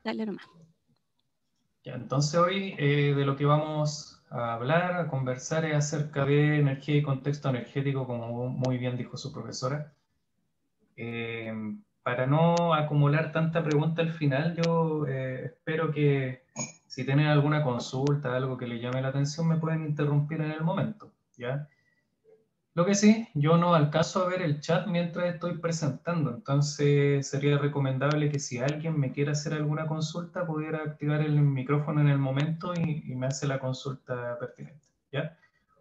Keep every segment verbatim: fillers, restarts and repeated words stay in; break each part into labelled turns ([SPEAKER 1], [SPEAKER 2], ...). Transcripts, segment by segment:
[SPEAKER 1] Dale nomás.
[SPEAKER 2] Ya, entonces hoy eh, de lo que vamos a hablar, a conversar es acerca de energía y contexto energético, como muy bien dijo su profesora. Eh, para no acumular tanta pregunta al final, yo eh, espero que si tienen alguna consulta, algo que les llame la atención, me pueden interrumpir en el momento, ¿ya? Lo que sí, yo no alcanzo a ver el chat mientras estoy presentando, entonces sería recomendable que si alguien me quiere hacer alguna consulta, pudiera activar el micrófono en el momento y, y me hace la consulta pertinente, ¿ya?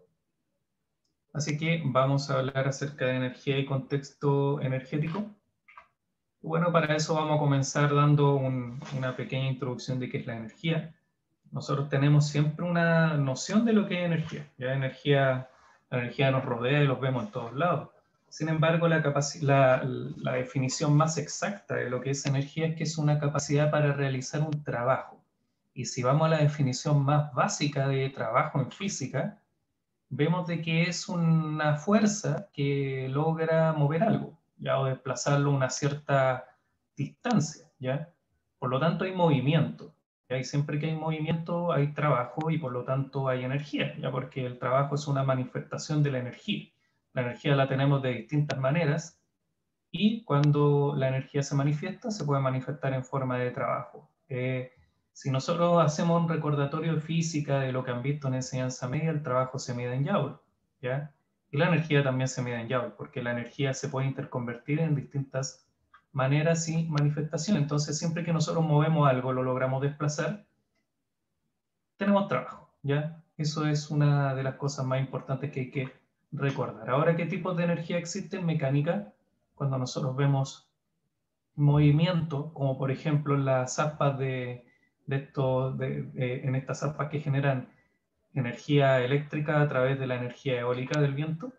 [SPEAKER 2] Así que vamos a hablar acerca de energía y contexto energético. Bueno, para eso vamos a comenzar dando un, una pequeña introducción de qué es la energía. Nosotros tenemos siempre una noción de lo que es energía. Ya energía, la energía nos rodea y los vemos en todos lados. Sin embargo, la, la, la definición más exacta de lo que es energía es que es una capacidad para realizar un trabajo. Y si vamos a la definición más básica de trabajo en física, vemos de que es una fuerza que logra mover algo, ya, o desplazarlo a una cierta distancia, ¿ya? Por lo tanto, hay movimiento. ¿Ya? Y siempre que hay movimiento, hay trabajo y por lo tanto hay energía, ¿ya? Porque el trabajo es una manifestación de la energía. La energía la tenemos de distintas maneras y cuando la energía se manifiesta, se puede manifestar en forma de trabajo. Eh, si nosotros hacemos un recordatorio de física de lo que han visto en enseñanza media, el trabajo se mide en Joule, ¿ya? Y la energía también se mide en Joule, porque la energía se puede interconvertir en distintas maneras y manifestaciones. Entonces, siempre que nosotros movemos algo, lo logramos desplazar, tenemos trabajo, ¿ya? Eso es una de las cosas más importantes que hay que recordar. Ahora, ¿qué tipos de energía existen? Mecánica, cuando nosotros vemos movimiento, como por ejemplo en las aspas de, de esto, de, de, en estas aspas que generan energía eléctrica a través de la energía eólica del viento,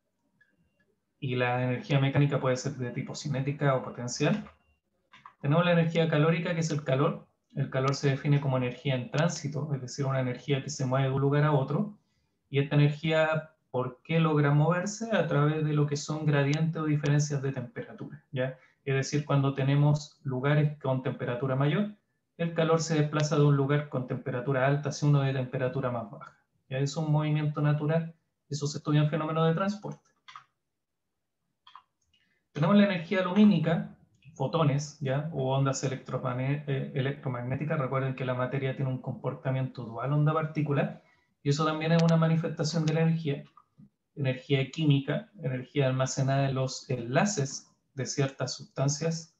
[SPEAKER 2] y la energía mecánica puede ser de tipo cinética o potencial. Tenemos la energía calórica, que es el calor. El calor se define como energía en tránsito, es decir, una energía que se mueve de un lugar a otro. Y esta energía, ¿por qué logra moverse? A través de lo que son gradientes o diferencias de temperatura, ¿ya? Es decir, cuando tenemos lugares con temperatura mayor, el calor se desplaza de un lugar con temperatura alta hacia uno de temperatura más baja. ¿Ya? Es un movimiento natural, eso se estudia en fenómenos de transporte. Tenemos la energía lumínica, fotones, ¿ya? O ondas electromagnéticas. Recuerden que la materia tiene un comportamiento dual onda-partícula, y eso también es una manifestación de la energía. Energía química, energía almacenada en los enlaces de ciertas sustancias.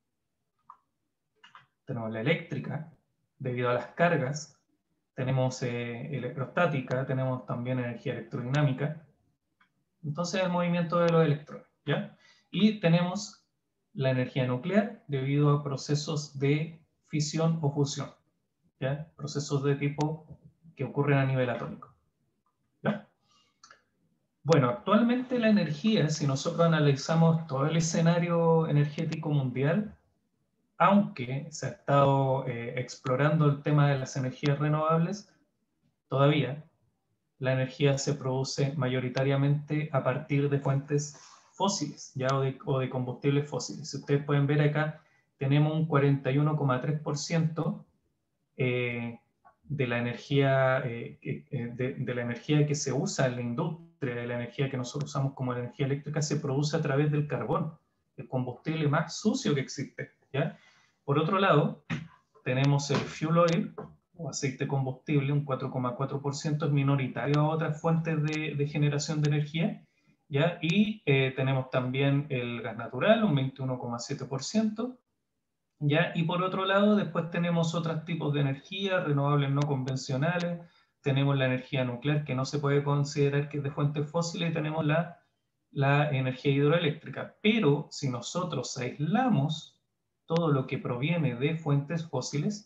[SPEAKER 2] Tenemos la eléctrica, debido a las cargas. Tenemos eh, electrostática, tenemos también energía electrodinámica. Entonces, el movimiento de los electrones, ¿ya? Y tenemos la energía nuclear debido a procesos de fisión o fusión, ¿ya? Procesos de tipo que ocurren a nivel atómico, ¿ya? Bueno, actualmente la energía, si nosotros analizamos todo el escenario energético mundial, aunque se ha estado eh, explorando el tema de las energías renovables, todavía la energía se produce mayoritariamente a partir de fuentes fósiles, ¿ya? O, de, o de combustibles fósiles. Si ustedes pueden ver acá, tenemos un cuarenta y uno coma tres por ciento eh, de la energía eh, de, de la energía que se usa en la industria, de la energía que nosotros usamos como energía eléctrica, se produce a través del carbón, el combustible más sucio que existe, ¿ya? Por otro lado, tenemos el fuel oil, o aceite combustible, un cuatro coma cuatro por ciento, es minoritario a otras fuentes de, de generación de energía, ¿ya? Y eh, tenemos también el gas natural, un veintiuno coma siete por ciento, ¿ya? Y por otro lado, después tenemos otros tipos de energía, renovables no convencionales, tenemos la energía nuclear, que no se puede considerar que es de fuentes fósiles, y tenemos la, la energía hidroeléctrica. Pero si nosotros aislamos todo lo que proviene de fuentes fósiles,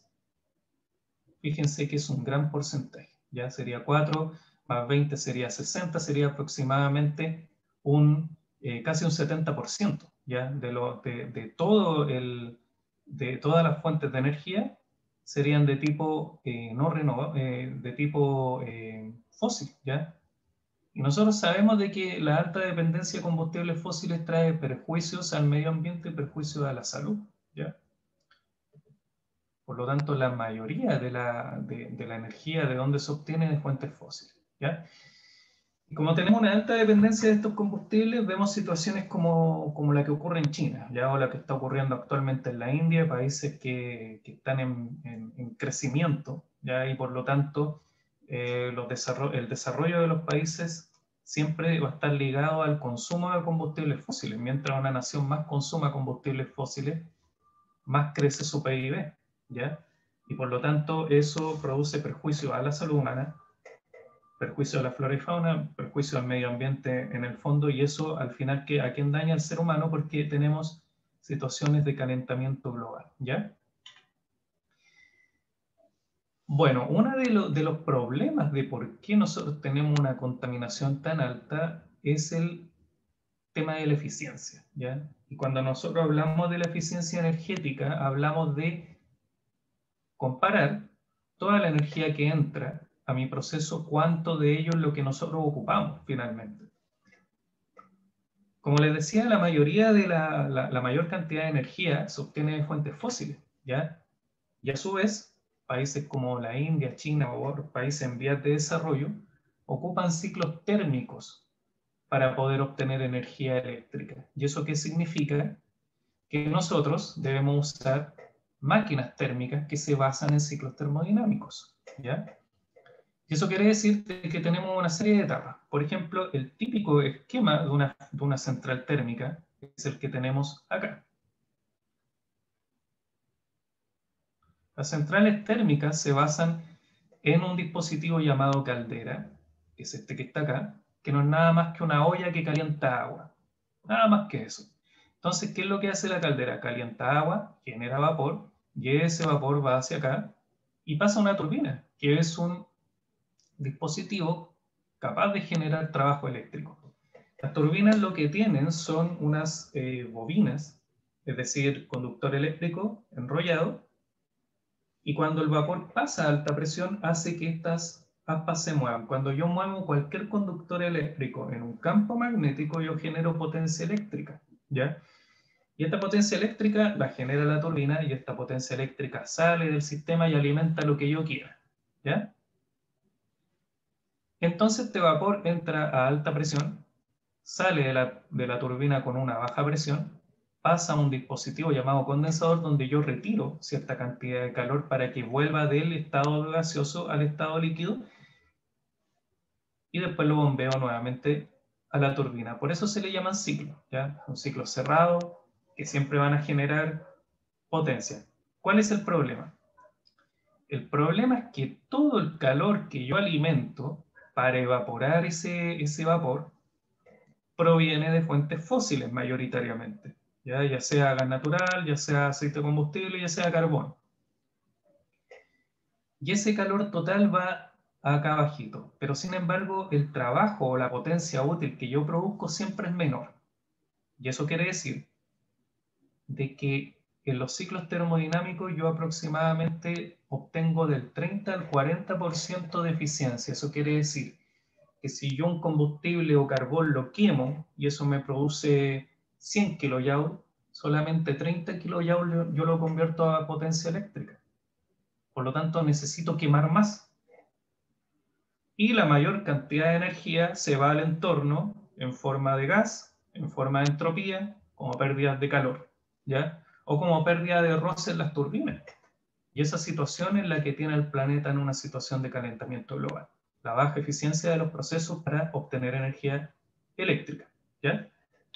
[SPEAKER 2] fíjense que es un gran porcentaje, ya sería cuatro más veinte sería sesenta, sería aproximadamente un, eh, casi un setenta por ciento, ya de, lo, de, de, todo el, de todas las fuentes de energía serían de tipo eh, no renovable, eh, de tipo eh, fósil, ya. Y nosotros sabemos de que la alta dependencia de combustibles fósiles trae perjuicios al medio ambiente y perjuicios a la salud, ¿ya? Por lo tanto, la mayoría de la, de, de la energía de donde se obtiene de fuentes fósiles, ¿ya? Y como tenemos una alta dependencia de estos combustibles, vemos situaciones como, como la que ocurre en China, ¿ya? O la que está ocurriendo actualmente en la India, países que, que están en, en, en crecimiento, ¿ya? Y por lo tanto, eh, los desarrollo, el desarrollo de los países siempre va a estar ligado al consumo de combustibles fósiles. Mientras una nación más consuma combustibles fósiles, más crece su P I B, ¿ya? Y por lo tanto, eso produce perjuicio a la salud humana, perjuicio a la flora y fauna, perjuicio al medio ambiente en el fondo, y eso al final, ¿que, ¿a quién daña? Al ser humano, porque tenemos situaciones de calentamiento global, ¿ya? Bueno, uno de, lo, de los problemas de por qué nosotros tenemos una contaminación tan alta es el tema de la eficiencia, ¿ya? Y cuando nosotros hablamos de la eficiencia energética, hablamos de comparar toda la energía que entra a mi proceso, cuánto de ello es lo que nosotros ocupamos finalmente. Como les decía, la mayoría de la, la, la mayor cantidad de energía se obtiene de fuentes fósiles, ¿ya? Y a su vez, países como la India, China o otros países en vías de desarrollo ocupan ciclos térmicos para poder obtener energía eléctrica. ¿Y eso qué significa? Que nosotros debemos usar máquinas térmicas que se basan en ciclos termodinámicos, ¿ya? Y eso quiere decir que tenemos una serie de etapas. Por ejemplo, el típico esquema de una, de una central térmica es el que tenemos acá. Las centrales térmicas se basan en un dispositivo llamado caldera, que es este que está acá, que no es nada más que una olla que calienta agua. Nada más que eso. Entonces, ¿qué es lo que hace la caldera? Calienta agua, genera vapor, y ese vapor va hacia acá y pasa a una turbina, que es un dispositivo capaz de generar trabajo eléctrico. Las turbinas lo que tienen son unas eh, bobinas, es decir, conductor eléctrico enrollado, y cuando el vapor pasa a alta presión hace que estas aspas se muevan. Cuando yo muevo cualquier conductor eléctrico en un campo magnético, yo genero potencia eléctrica, ¿ya? Y esta potencia eléctrica la genera la turbina, y esta potencia eléctrica sale del sistema y alimenta lo que yo quiera, ¿ya? Entonces este vapor entra a alta presión, sale de la, de la turbina con una baja presión, pasa a un dispositivo llamado condensador donde yo retiro cierta cantidad de calor para que vuelva del estado gaseoso al estado líquido, y después lo bombeo nuevamente a la turbina. Por eso se le llaman ciclos, ¿ya? Un ciclo cerrado que siempre van a generar potencia. ¿Cuál es el problema? El problema es que todo el calor que yo alimento para evaporar ese, ese vapor proviene de fuentes fósiles mayoritariamente, ¿ya? Ya sea gas natural, ya sea aceite de combustible, ya sea carbón. Y ese calor total va acá abajito, pero sin embargo el trabajo o la potencia útil que yo produzco siempre es menor. Y eso quiere decir de que en los ciclos termodinámicos yo aproximadamente obtengo del treinta al cuarenta por ciento de eficiencia. Eso quiere decir que si yo un combustible o carbón lo quemo y eso me produce cien kilojoules, solamente treinta kilojoules yo lo convierto a potencia eléctrica. Por lo tanto, necesito quemar más. Y la mayor cantidad de energía se va al entorno en forma de gas, en forma de entropía, como pérdidas de calor, ¿ya? O como pérdida de roce en las turbinas. Y esa situación es la que tiene el planeta en una situación de calentamiento global. La baja eficiencia de los procesos para obtener energía eléctrica, ¿ya?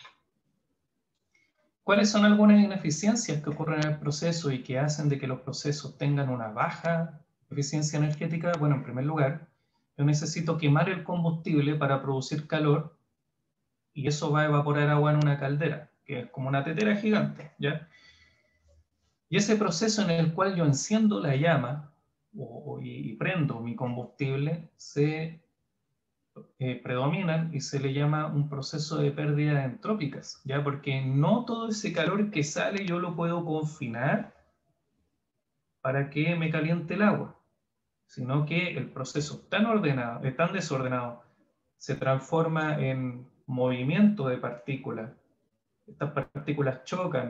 [SPEAKER 2] ¿Cuáles son algunas ineficiencias que ocurren en el proceso y que hacen de que los procesos tengan una baja eficiencia energética? Bueno, en primer lugar, yo necesito quemar el combustible para producir calor, y eso va a evaporar agua en una caldera, que es como una tetera gigante, ¿ya? Y ese proceso en el cual yo enciendo la llama o, o, y prendo mi combustible se eh, predominan y se le llama un proceso de pérdida entrópicas, ¿ya? Porque no todo ese calor que sale yo lo puedo confinar para que me caliente el agua, sino que el proceso tan ordenado, eh, tan desordenado, se transforma en movimiento de partículas. Estas partículas chocan,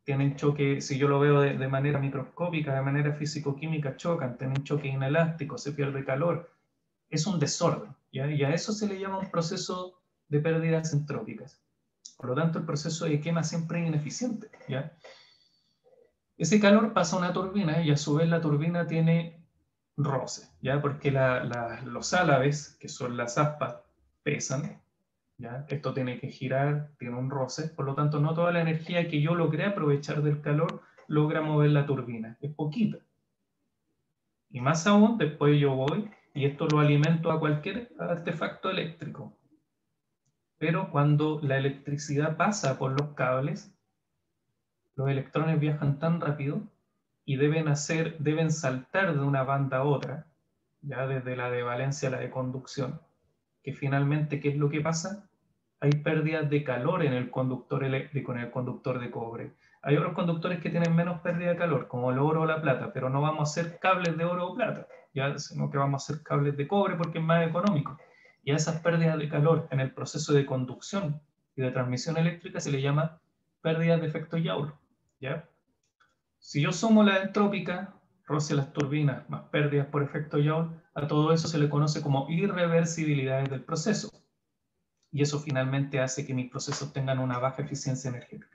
[SPEAKER 2] tienen choque, si yo lo veo de, de manera microscópica, de manera físico-química, chocan, tienen choque inelástico, se pierde calor. Es un desorden, ¿ya? Y a eso se le llama un proceso de pérdidas entrópicas. Por lo tanto, el proceso de quema siempre es ineficiente, ¿ya? Ese calor pasa a una turbina y a su vez la turbina tiene roce, ¿ya? Porque la, la, los álabes, que son las aspas, pesan, ¿ya? Esto tiene que girar, tiene un roce, por lo tanto no toda la energía que yo logré aprovechar del calor logra mover la turbina, es poquita. Y más aún, después yo voy y esto lo alimento a cualquier artefacto eléctrico. Pero cuando la electricidad pasa por los cables, los electrones viajan tan rápido y deben, hacer, deben saltar de una banda a otra, ya desde la de valencia a la de conducción, que finalmente, ¿qué es lo que pasa? Hay pérdidas de calor en el conductor eléctrico, en el conductor de cobre. Hay otros conductores que tienen menos pérdida de calor, como el oro o la plata, pero no vamos a hacer cables de oro o plata, ya, sino que vamos a hacer cables de cobre porque es más económico. Y a esas pérdidas de calor en el proceso de conducción y de transmisión eléctrica se le llama pérdidas de efecto Joule, ¿ya? Si yo sumo la entrópica, roce las turbinas, más pérdidas por efecto Joule, a todo eso se le conoce como irreversibilidades del proceso. Y eso finalmente hace que mis procesos tengan una baja eficiencia energética.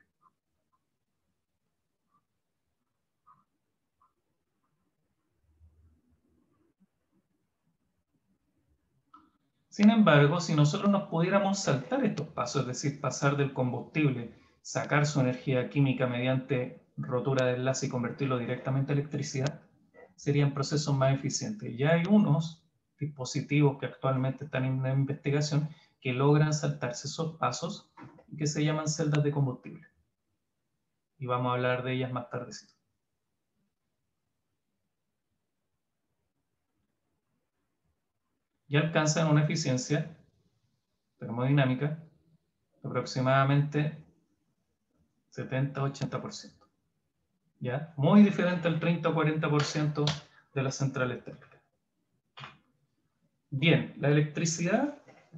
[SPEAKER 2] Sin embargo, si nosotros nos pudiéramos saltar estos pasos, es decir, pasar del combustible, sacar su energía química mediante rotura de enlace y convertirlo directamente a electricidad, serían procesos más eficientes. Ya hay unos dispositivos que actualmente están en investigación que logran saltarse esos pasos y que se llaman celdas de combustible. Y vamos a hablar de ellas más tardecito. Y alcanzan una eficiencia termodinámica de aproximadamente setenta a ochenta por ciento. ¿Ya? Muy diferente al treinta o cuarenta por ciento de las centrales térmicas. Bien, la electricidad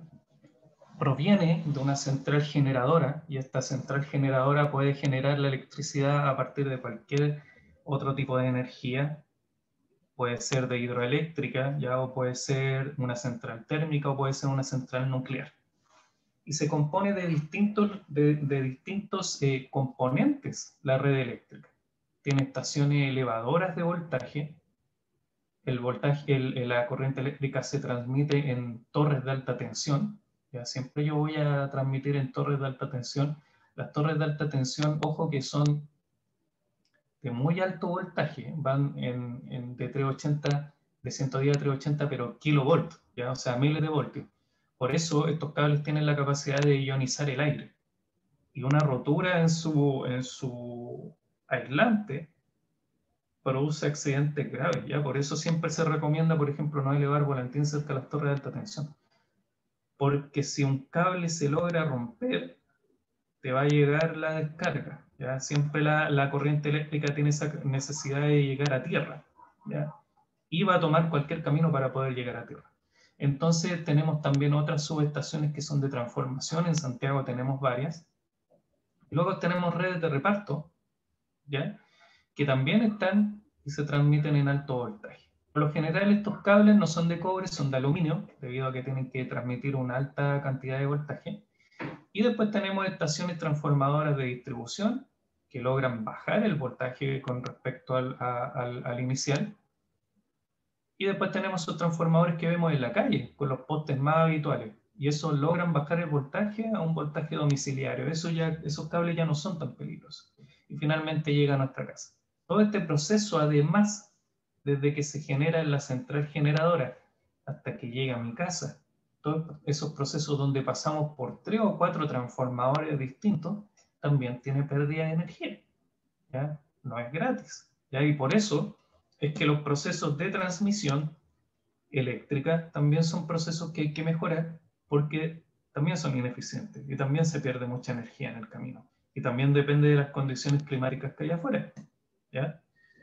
[SPEAKER 2] proviene de una central generadora y esta central generadora puede generar la electricidad a partir de cualquier otro tipo de energía. Puede ser de hidroeléctrica, ya, o puede ser una central térmica o puede ser una central nuclear. Y se compone de distintos, de, de distintos eh, componentes la red eléctrica. Tiene estaciones elevadoras de voltaje. El voltaje, el, la corriente eléctrica se transmite en torres de alta tensión. Ya siempre yo voy a transmitir en torres de alta tensión. Las torres de alta tensión, ojo que son de muy alto voltaje, van en, en de trescientos ochenta, de ciento diez a trescientos ochenta, pero kilovolts, ¿ya? O sea, miles de voltios. Por eso estos cables tienen la capacidad de ionizar el aire. Y una rotura en su, en su aislante produce accidentes graves, ¿ya? Por eso siempre se recomienda, por ejemplo, no elevar volantín cerca de las torres de alta tensión. Porque si un cable se logra romper, te va a llegar la descarga, ¿ya? Siempre la, la corriente eléctrica tiene esa necesidad de llegar a tierra, ¿ya? Y va a tomar cualquier camino para poder llegar a tierra. Entonces tenemos también otras subestaciones que son de transformación, en Santiago tenemos varias. Luego tenemos redes de reparto, ¿ya? Que también están y se transmiten en alto voltaje. Por lo general estos cables no son de cobre, son de aluminio, debido a que tienen que transmitir una alta cantidad de voltaje. Y después tenemos estaciones transformadoras de distribución que logran bajar el voltaje con respecto al, a, al, al inicial. Y después tenemos esos transformadores que vemos en la calle, con los postes más habituales. Y esos logran bajar el voltaje a un voltaje domiciliario. Eso ya, esos cables ya no son tan peligrosos. Y finalmente llega a nuestra casa. Todo este proceso, además, desde que se genera en la central generadora hasta que llega a mi casa, todos esos procesos donde pasamos por tres o cuatro transformadores distintos, también tiene pérdida de energía, ¿ya? No es gratis, ¿ya? Y por eso es que los procesos de transmisión eléctrica también son procesos que hay que mejorar porque también son ineficientes y también se pierde mucha energía en el camino. Y también depende de las condiciones climáticas que hay afuera, ¿ya?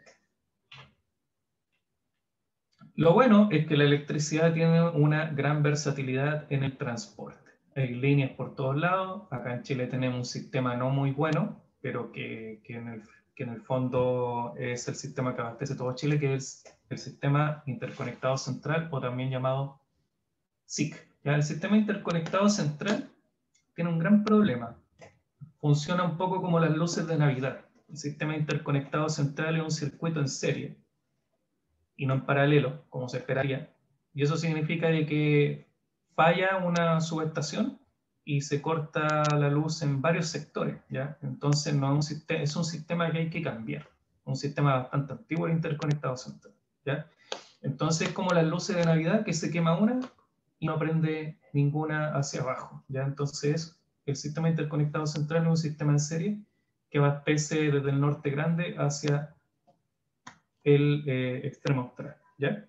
[SPEAKER 2] Lo bueno es que la electricidad tiene una gran versatilidad en el transporte. Hay líneas por todos lados. Acá en Chile tenemos un sistema no muy bueno, pero que, que, en el, que en el fondo es el sistema que abastece todo Chile, que es el Sistema Interconectado Central, o también llamado S I C. ¿Ya? El Sistema Interconectado Central tiene un gran problema. Funciona un poco como las luces de Navidad. El Sistema Interconectado Central es un circuito en serie y no en paralelo, como se esperaría. Y eso significa de que falla una subestación y se corta la luz en varios sectores, ¿ya? Entonces no es un sistema, es un sistema que hay que cambiar, un sistema bastante antiguo el interconectado central, ¿ya? Entonces es como las luces de Navidad, que se quema una y no prende ninguna hacia abajo, ¿ya? Entonces el sistema interconectado central es un sistema en serie que abastece desde el norte grande hacia el eh, extremo austral, ¿ya?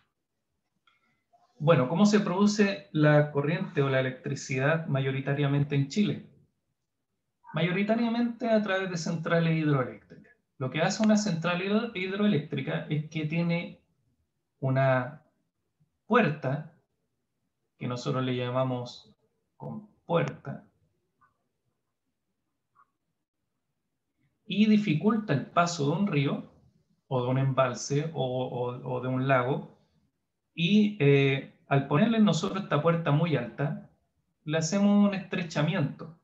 [SPEAKER 2] Bueno, ¿cómo se produce la corriente o la electricidad mayoritariamente en Chile? Mayoritariamente a través de centrales hidroeléctricas. Lo que hace una central hidroeléctrica es que tiene una puerta, que nosotros le llamamos compuerta, y dificulta el paso de un río, o de un embalse, o, o, o de un lago, y eh, al ponerle nosotros esta puerta muy alta, le hacemos un estrechamiento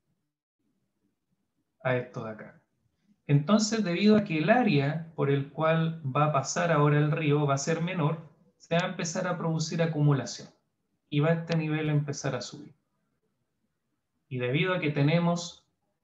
[SPEAKER 2] a esto de acá. Entonces, debido a que el área por el cual va a pasar ahora el río va a ser menor, se va a empezar a producir acumulación y va a este nivel a empezar a subir. Y debido a que tenemos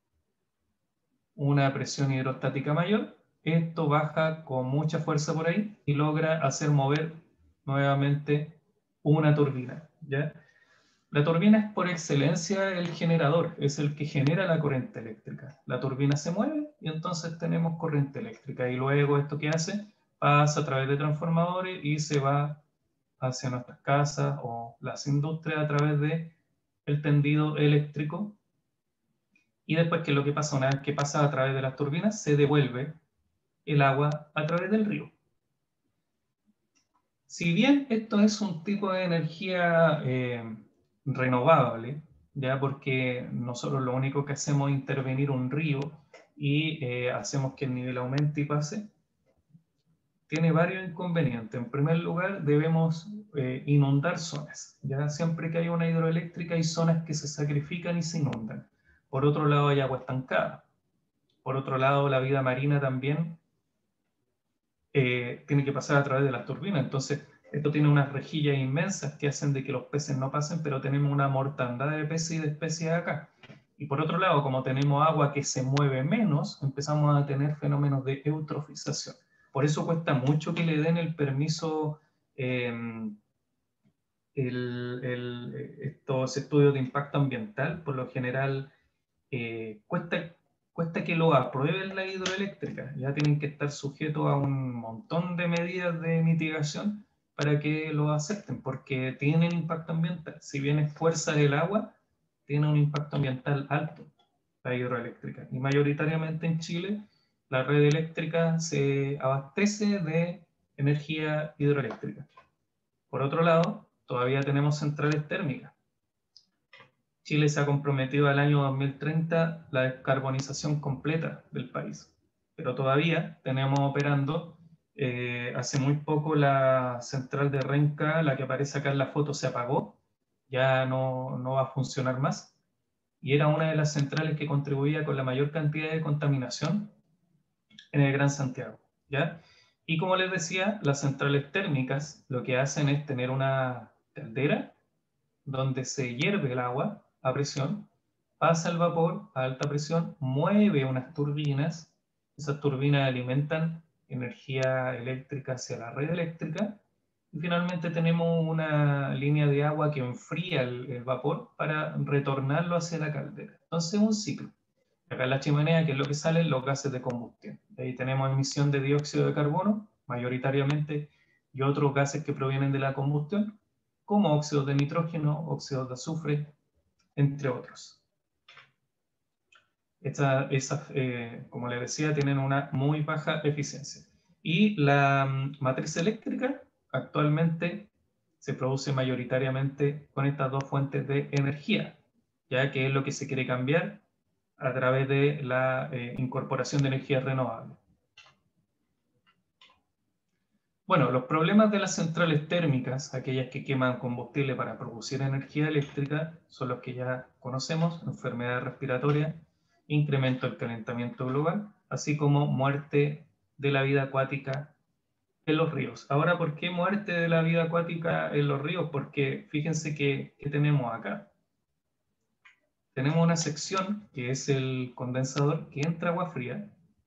[SPEAKER 2] una presión hidrostática mayor, esto baja con mucha fuerza por ahí y logra hacer mover nuevamente una turbina, ¿ya? La turbina es por excelencia el generador, es el que genera la corriente eléctrica. La turbina se mueve y entonces tenemos corriente eléctrica. Y luego esto que hace pasa a través de transformadores y se va hacia nuestras casas o las industrias a través de el tendido eléctrico. Y después, ¿qué es lo que pasa? Una vez que pasa a través de las turbinas, se devuelve el agua a través del río. Si bien esto es un tipo de energía eh, renovable, ya porque nosotros lo único que hacemos es intervenir un río y eh, hacemos que el nivel aumente y pase, tiene varios inconvenientes. En primer lugar, debemos eh, inundar zonas. Ya siempre que hay una hidroeléctrica hay zonas que se sacrifican y se inundan. Por otro lado, hay agua estancada. Por otro lado, la vida marina también eh, tiene que pasar a través de las turbinas. Entonces, esto tiene unas rejillas inmensas que hacen de que los peces no pasen, pero tenemos una mortandad de peces y de especies acá. Y por otro lado, como tenemos agua que se mueve menos, empezamos a tener fenómenos de eutrofización. Por eso cuesta mucho que le den el permiso, eh, el, el, estos estudios de impacto ambiental. Por lo general, eh, cuesta, cuesta que lo aprueben la hidroeléctrica. Ya tienen que estar sujetos a un montón de medidas de mitigación para que lo acepten, porque tienen impacto ambiental. Si bien es fuerza del agua, tiene un impacto ambiental alto la hidroeléctrica. Y mayoritariamente en Chile, la red eléctrica se abastece de energía hidroeléctrica. Por otro lado, todavía tenemos centrales térmicas. Chile se ha comprometido al año dos mil treinta la descarbonización completa del país, pero todavía tenemos operando, eh, hace muy poco la central de Renca, la que aparece acá en la foto, se apagó, ya no, no va a funcionar más, y era una de las centrales que contribuía con la mayor cantidad de contaminación en el Gran Santiago, ¿ya? Y como les decía, las centrales térmicas lo que hacen es tener una caldera donde se hierve el agua a presión, pasa el vapor a alta presión, mueve unas turbinas, esas turbinas alimentan energía eléctrica hacia la red eléctrica, y finalmente tenemos una línea de agua que enfría el, el vapor para retornarlo hacia la caldera. Entonces un ciclo. Acá en la chimenea, ¿qué es lo que sale? Los gases de combustión. De ahí tenemos emisión de dióxido de carbono, mayoritariamente, y otros gases que provienen de la combustión, como óxidos de nitrógeno, óxidos de azufre, entre otros. Estas, esa, eh, como les decía, tienen una muy baja eficiencia. Y la um, matriz eléctrica actualmente se produce mayoritariamente con estas dos fuentes de energía, ya que es lo que se quiere cambiar a través de la eh, incorporación de energías renovables. Bueno, los problemas de las centrales térmicas, aquellas que queman combustible para producir energía eléctrica, son los que ya conocemos: enfermedades respiratorias, incremento del calentamiento global, así como muerte de la vida acuática en los ríos. Ahora, ¿por qué muerte de la vida acuática en los ríos? Porque fíjense que, que tenemos acá. Tenemos una sección que es el condensador, que entra agua fría,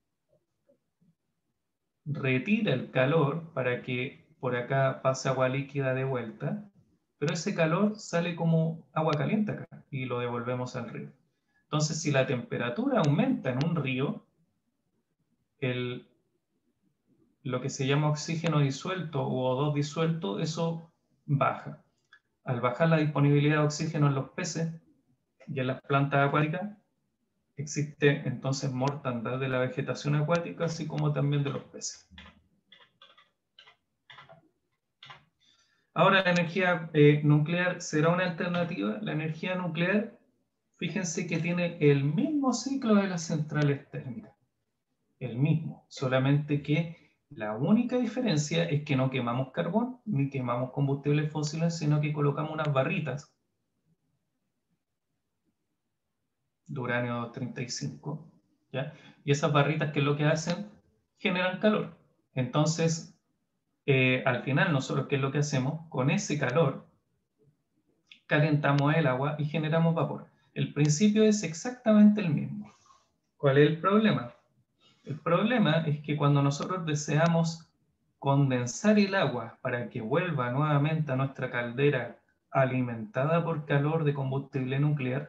[SPEAKER 2] retira el calor para que por acá pase agua líquida de vuelta, pero ese calor sale como agua caliente acá y lo devolvemos al río. Entonces, si la temperatura aumenta en un río, el, lo que se llama oxígeno disuelto o O dos disuelto, eso baja. Al bajar la disponibilidad de oxígeno en los peces y en las plantas acuáticas, existe entonces mortandad de la vegetación acuática, así como también de los peces. Ahora, la energía eh, nuclear será una alternativa. La energía nuclear, fíjense que tiene el mismo ciclo de las centrales térmicas, el mismo, solamente que la única diferencia es que no quemamos carbón ni quemamos combustibles fósiles, sino que colocamos unas barritas de uranio treinta y cinco, ¿ya? Y esas barritas, ¿qué es lo que hacen? Generan calor. Entonces, eh, al final, nosotros, ¿qué es lo que hacemos? Con ese calor, calentamos el agua y generamos vapor. El principio es exactamente el mismo. ¿Cuál es el problema? El problema es que cuando nosotros deseamos condensar el agua para que vuelva nuevamente a nuestra caldera alimentada por calor de combustible nuclear,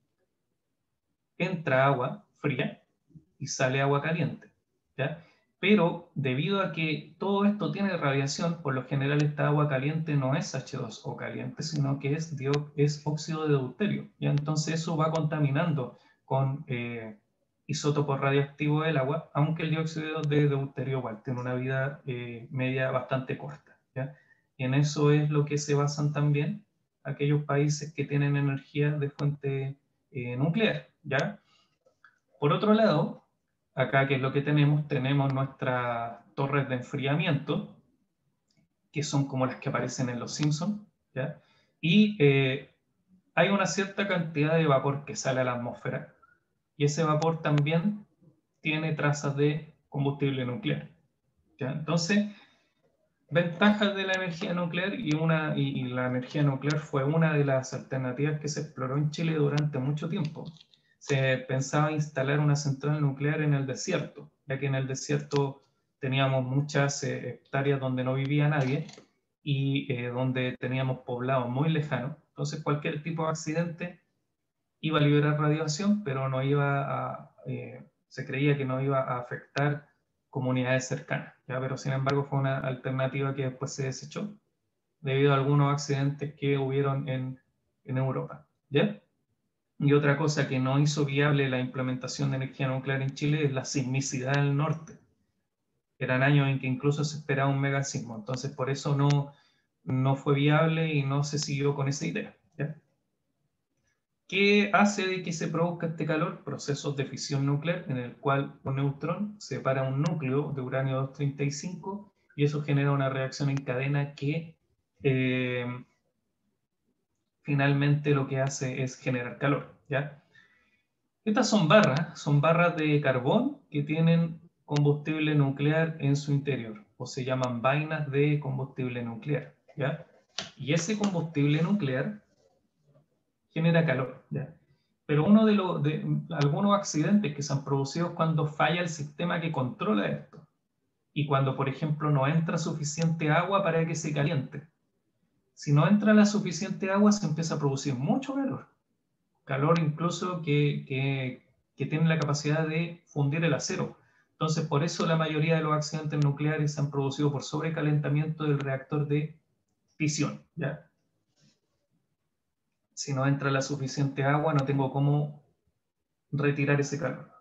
[SPEAKER 2] entra agua fría y sale agua caliente, ¿ya? Pero debido a que todo esto tiene radiación, por lo general esta agua caliente no es hache dos o caliente, sino que es, es óxido de deuterio, ¿ya? Entonces eso va contaminando con eh, isótopos radioactivos del agua, aunque el dióxido de deuterio igual tiene una vida eh, media bastante corta, ¿ya? Y en eso es lo que se basan también aquellos países que tienen energía de fuente eh, nuclear, ¿ya? Por otro lado, acá, ¿qué es lo que tenemos? Tenemos nuestras torres de enfriamiento, que son como las que aparecen en Los Simpsons, ¿ya? Y eh, hay una cierta cantidad de vapor que sale a la atmósfera, y ese vapor también tiene trazas de combustible nuclear, ¿ya? Entonces, ventajas de la energía nuclear, y, una, y, y la energía nuclear fue una de las alternativas que se exploró en Chile durante mucho tiempo. Se pensaba instalar una central nuclear en el desierto, ya que en el desierto teníamos muchas eh, hectáreas donde no vivía nadie y eh, donde teníamos poblados muy lejanos. Entonces cualquier tipo de accidente iba a liberar radiación, pero no iba a, eh, se creía que no iba a afectar comunidades cercanas, ¿ya? Pero sin embargo fue una alternativa que después se desechó debido a algunos accidentes que hubieron en, en Europa, ¿ya? Y otra cosa que no hizo viable la implementación de energía nuclear en Chile es la sismicidad del norte. Eran años en que incluso se esperaba un megasismo, entonces por eso no, no fue viable y no se siguió con esa idea, ¿ya? ¿Qué hace de que se produzca este calor? Procesos de fisión nuclear, en el cual un neutrón separa un núcleo de uranio doscientos treinta y cinco y eso genera una reacción en cadena que eh, finalmente lo que hace es generar calor, ¿ya? Estas son barras, son barras de carbón que tienen combustible nuclear en su interior, o se llaman vainas de combustible nuclear, ¿ya? Y ese combustible nuclear genera calor, ¿ya? Pero uno de, los de algunos accidentes que se han producido es cuando falla el sistema que controla esto. Y cuando, por ejemplo, no entra suficiente agua para que se caliente. Si no entra la suficiente agua, se empieza a producir mucho calor. Calor incluso que, que, que tiene la capacidad de fundir el acero. Entonces, por eso la mayoría de los accidentes nucleares se han producido por sobrecalentamiento del reactor de fisión, ¿ya? Si no entra la suficiente agua, no tengo cómo retirar ese calor.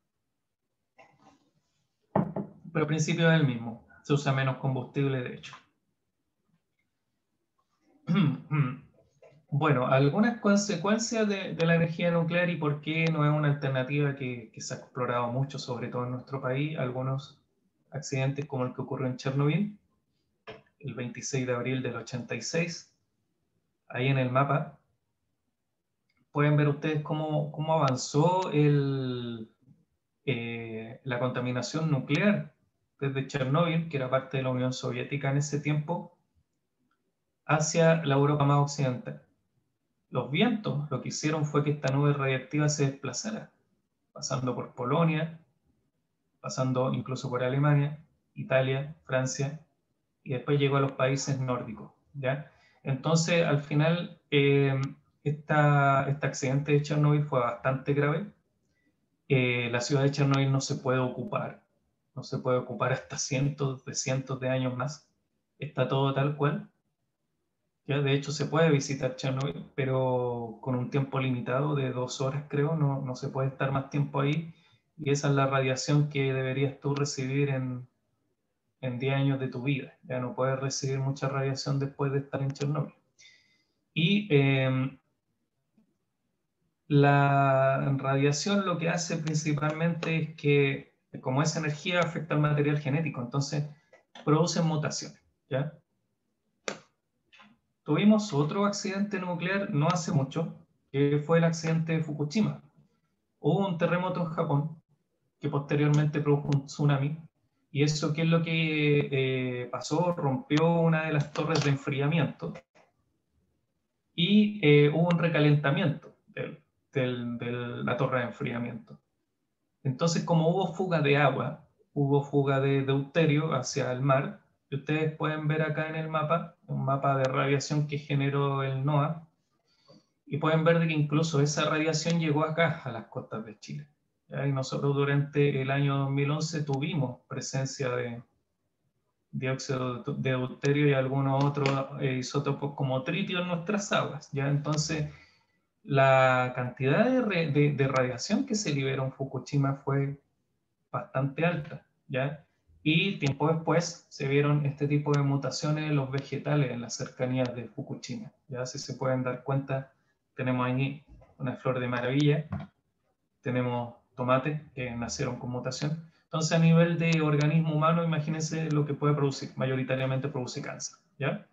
[SPEAKER 2] Pero el principio es el mismo. Se usa menos combustible, de hecho. Bueno, algunas consecuencias de, de la energía nuclear y por qué no es una alternativa que, que se ha explorado mucho, sobre todo en nuestro país. Algunos accidentes como el que ocurrió en Chernobyl, el veintiséis de abril del ochenta y seis, ahí en el mapa, pueden ver ustedes cómo, cómo avanzó el, eh, la contaminación nuclear desde Chernóbil, que era parte de la Unión Soviética en ese tiempo, hacia la Europa más occidental. Los vientos lo que hicieron fue que esta nube radiactiva se desplazara, pasando por Polonia, pasando incluso por Alemania, Italia, Francia, y después llegó a los países nórdicos, ¿ya? Entonces, al final, eh, esta, este accidente de Chernobyl fue bastante grave. Eh, la ciudad de Chernobyl no se puede ocupar, no se puede ocupar hasta cientos de cientos de años más. Está todo tal cual. Ya, de hecho, se puede visitar Chernobyl, pero con un tiempo limitado de dos horas, creo, no, no se puede estar más tiempo ahí. Y esa es la radiación que deberías tú recibir en, en diez años de tu vida. Ya no puedes recibir mucha radiación después de estar en Chernobyl. Y eh, la radiación lo que hace principalmente es que, como esa energía afecta al material genético, entonces producen mutaciones, ¿ya? Tuvimos otro accidente nuclear no hace mucho, que fue el accidente de Fukushima. Hubo un terremoto en Japón que posteriormente produjo un tsunami, y eso, ¿qué es lo que eh, pasó? Rompió una de las torres de enfriamiento y eh, hubo un recalentamiento de del, del, la torre de enfriamiento. Entonces, como hubo fuga de agua, hubo fuga de deuterio hacia el mar, y ustedes pueden ver acá en el mapa, un mapa de radiación que generó el NOAA, y pueden ver que incluso esa radiación llegó acá, a las costas de Chile. ¿Ya? Y nosotros durante el año dos mil once tuvimos presencia de dióxido de deuterio y algunos otros eh, isótopos como tritio en nuestras aguas. ¿Ya? Entonces, la cantidad de, de, de radiación que se liberó en Fukushima fue bastante alta, ¿ya? Y tiempo después se vieron este tipo de mutaciones en los vegetales en las cercanías de Fukushima, ¿ya? Si se pueden dar cuenta, tenemos ahí una flor de maravilla, tenemos tomates que nacieron con mutación. Entonces, a nivel de organismo humano, imagínense lo que puede producir, mayoritariamente produce cáncer, ¿ya?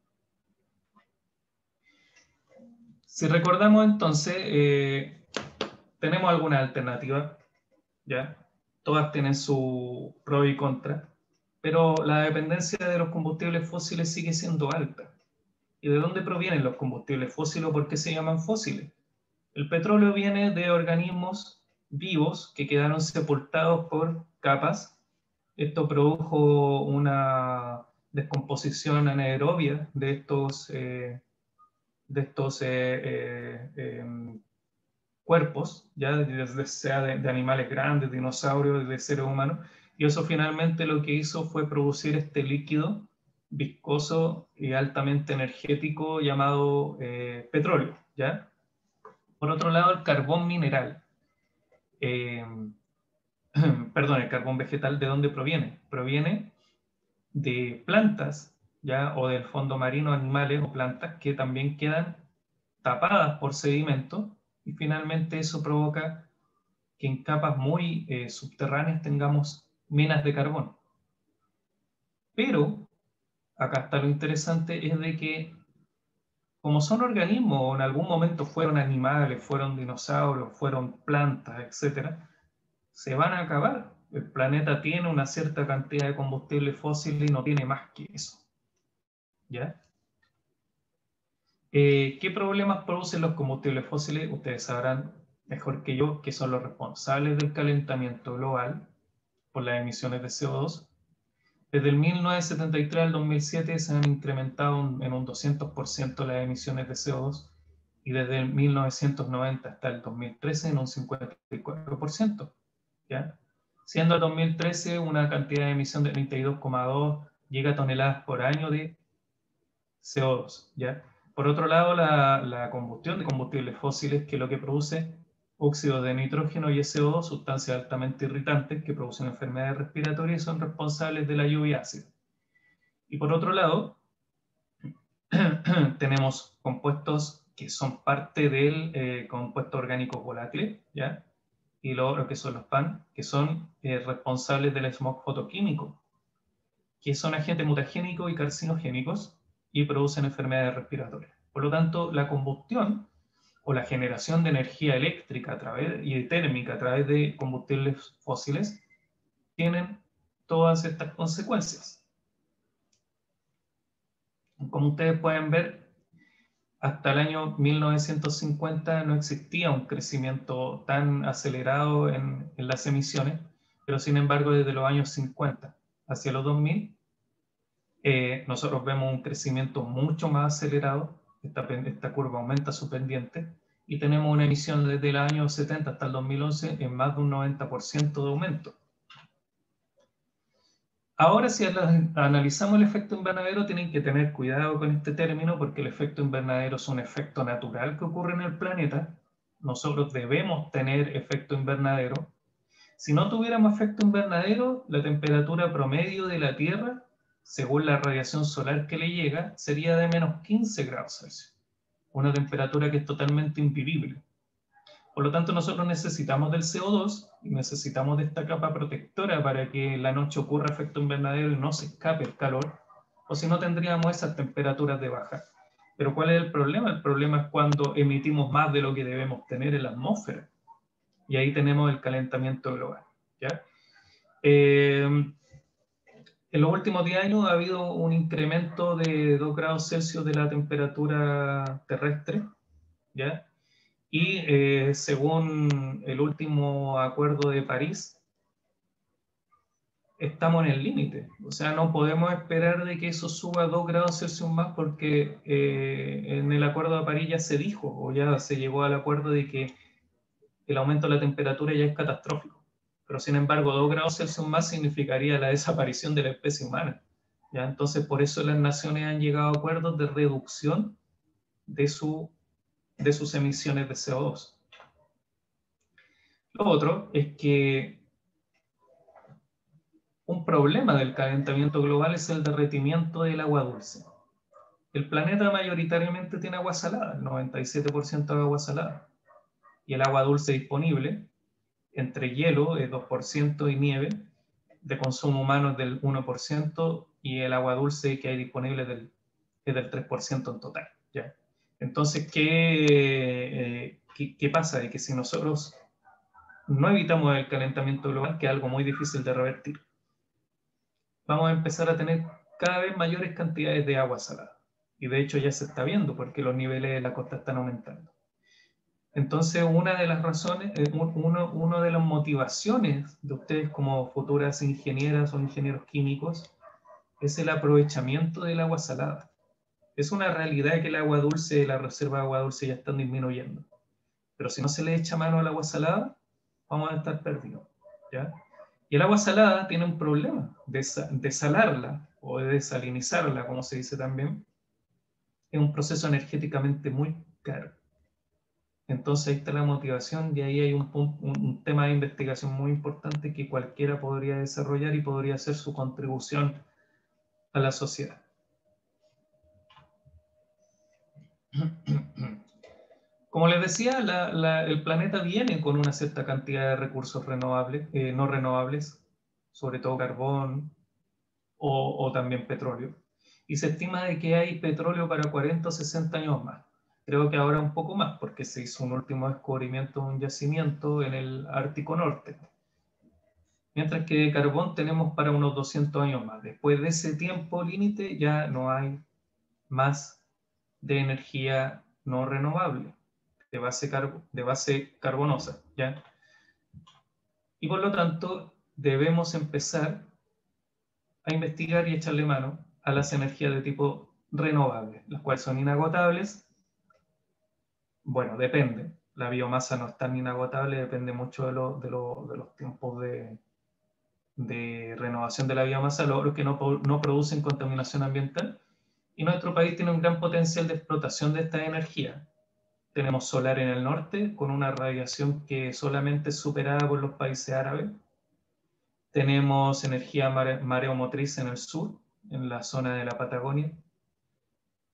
[SPEAKER 2] Si recordamos entonces, eh, tenemos alguna alternativa, ¿ya? Todas tienen su pro y contra, pero la dependencia de los combustibles fósiles sigue siendo alta. ¿Y de dónde provienen los combustibles fósiles o por qué se llaman fósiles? El petróleo viene de organismos vivos que quedaron sepultados por capas. Esto produjo una descomposición anaerobia de estos, eh, de estos eh, eh, eh, cuerpos, ya sea de, de animales grandes, dinosaurios, de seres humanos, y eso finalmente lo que hizo fue producir este líquido viscoso y altamente energético llamado eh, petróleo, ¿ya? Por otro lado, el carbón mineral, eh, perdón, el carbón vegetal, ¿de dónde proviene? Proviene de plantas, ¿ya? O del fondo marino, animales o plantas que también quedan tapadas por sedimento, y finalmente eso provoca que en capas muy eh, subterráneas tengamos minas de carbón. Pero acá está lo interesante, es de que como son organismos, o en algún momento fueron animales, fueron dinosaurios, fueron plantas, etcétera, se van a acabar. El planeta tiene una cierta cantidad de combustible fósil y no tiene más que eso, ¿ya? Eh, ¿Qué problemas producen los combustibles fósiles? Ustedes sabrán mejor que yo que son los responsables del calentamiento global por las emisiones de C O dos. Desde el mil novecientos setenta y tres al dos mil siete se han incrementado en un doscientos por ciento las emisiones de C O dos, y desde el mil novecientos noventa hasta el dos mil trece en un cincuenta y cuatro por ciento, ¿ya? Siendo el dos mil trece una cantidad de emisión de treinta y dos coma dos gigatoneladas por año de C O dos, ¿ya? Por otro lado, la, la combustión de combustibles fósiles, que es lo que produce óxido de nitrógeno y S O dos, sustancias altamente irritantes que producen enfermedades respiratorias y son responsables de la lluvia ácida. Y por otro lado, tenemos compuestos que son parte del eh, compuesto orgánico volátil, ¿ya? Y lo otro que son los P A N, que son eh, responsables del smog fotoquímico, que son agentes mutagénicos y carcinogénicos y producen enfermedades respiratorias. Por lo tanto, la combustión o la generación de energía eléctrica a través, y térmica a través de combustibles fósiles tienen todas estas consecuencias. Como ustedes pueden ver, hasta el año mil novecientos cincuenta no existía un crecimiento tan acelerado en, en las emisiones, pero sin embargo desde los años cincuenta hacia los dos mil, eh, nosotros vemos un crecimiento mucho más acelerado. Esta, esta curva aumenta su pendiente y tenemos una emisión desde el año setenta hasta el dos mil once en más de un noventa por ciento de aumento. Ahora, si analizamos el efecto invernadero, tienen que tener cuidado con este término, porque el efecto invernadero es un efecto natural que ocurre en el planeta. Nosotros debemos tener efecto invernadero. Si no tuviéramos efecto invernadero, la temperatura promedio de la Tierra, según la radiación solar que le llega, sería de menos quince grados Celsius. Una temperatura que es totalmente invivible. Por lo tanto, nosotros necesitamos del C O dos y necesitamos de esta capa protectora para que en la noche ocurra efecto invernadero y no se escape el calor, o si no tendríamos esas temperaturas de baja. Pero ¿cuál es el problema? El problema es cuando emitimos más de lo que debemos tener en la atmósfera. Y ahí tenemos el calentamiento global, ¿ya? Eh, en los últimos diez años ha habido un incremento de dos grados Celsius de la temperatura terrestre, ¿ya? Y eh, según el último acuerdo de París, estamos en el límite. O sea, no podemos esperar de que eso suba dos grados Celsius más, porque eh, en el acuerdo de París ya se dijo, o ya se llegó al acuerdo de que el aumento de la temperatura ya es catastrófico. Pero sin embargo, dos grados Celsius más significaría la desaparición de la especie humana, ¿ya? Entonces, por eso las naciones han llegado a acuerdos de reducción de, su, de sus emisiones de C O dos. Lo otro es que un problema del calentamiento global es el derretimiento del agua dulce. El planeta mayoritariamente tiene agua salada, el noventa y siete por ciento de agua salada. Y el agua dulce disponible, entre hielo, es dos por ciento, y nieve, de consumo humano es del uno por ciento, y el agua dulce que hay disponible es del, es del tres por ciento en total, ¿ya? Entonces, ¿qué, eh, qué, qué pasa? Es que si nosotros no evitamos el calentamiento global, que es algo muy difícil de revertir, vamos a empezar a tener cada vez mayores cantidades de agua salada. Y de hecho ya se está viendo, porque los niveles de la costa están aumentando. Entonces, una de las razones, uno, uno de las motivaciones de ustedes como futuras ingenieras o ingenieros químicos es el aprovechamiento del agua salada. Es una realidad que el agua dulce, la reserva de agua dulce ya están disminuyendo. Pero si no se le echa mano al agua salada, vamos a estar perdidos, ¿ya? Y el agua salada tiene un problema: desalarla o de desalinizarla, como se dice también, es un proceso energéticamente muy caro. Entonces ahí está la motivación, y ahí hay un, un, un tema de investigación muy importante que cualquiera podría desarrollar y podría hacer su contribución a la sociedad. Como les decía, la, la, el planeta viene con una cierta cantidad de recursos renovables, eh, no renovables, sobre todo carbón o, o también petróleo. Y se estima de que hay petróleo para cuarenta o sesenta años más. Creo que ahora un poco más, porque se hizo un último descubrimiento de un yacimiento en el Ártico Norte. Mientras que de carbón tenemos para unos doscientos años más. Después de ese tiempo límite ya no hay más de energía no renovable, de base, carbo, de base carbonosa, ¿ya? Y por lo tanto debemos empezar a investigar y echarle mano a las energías de tipo renovable, las cuales son inagotables. Bueno, depende. La biomasa no es tan inagotable, depende mucho de, lo, de, lo, de los tiempos de, de renovación de la biomasa, los que no, no producen contaminación ambiental. Y nuestro país tiene un gran potencial de explotación de esta energía. Tenemos solar en el norte, con una radiación que solamente es superada por los países árabes. Tenemos energía mare mareomotriz en el sur, en la zona de la Patagonia.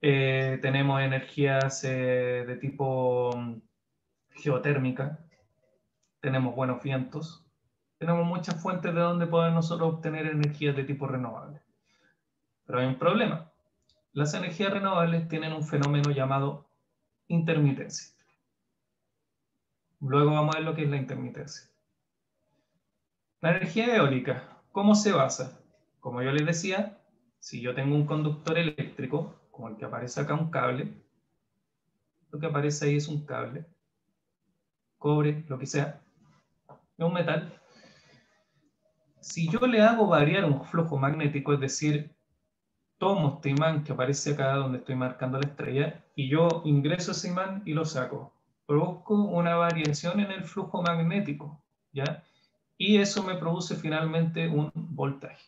[SPEAKER 2] Eh, tenemos energías eh, de tipo mm, geotérmica, tenemos buenos vientos, tenemos muchas fuentes de donde poder nosotros obtener energías de tipo renovable. Pero hay un problema. Las energías renovables tienen un fenómeno llamado intermitencia. Luego vamos a ver lo que es la intermitencia. La energía eólica, ¿cómo se basa? Como yo les decía, si yo tengo un conductor eléctrico, como el que aparece acá, un cable, lo que aparece ahí es un cable, cobre, lo que sea, es un metal. Si yo le hago variar un flujo magnético, es decir, tomo este imán que aparece acá donde estoy marcando la estrella, y yo ingreso ese imán y lo saco, produzco una variación en el flujo magnético, ¿ya? Y eso me produce finalmente un voltaje.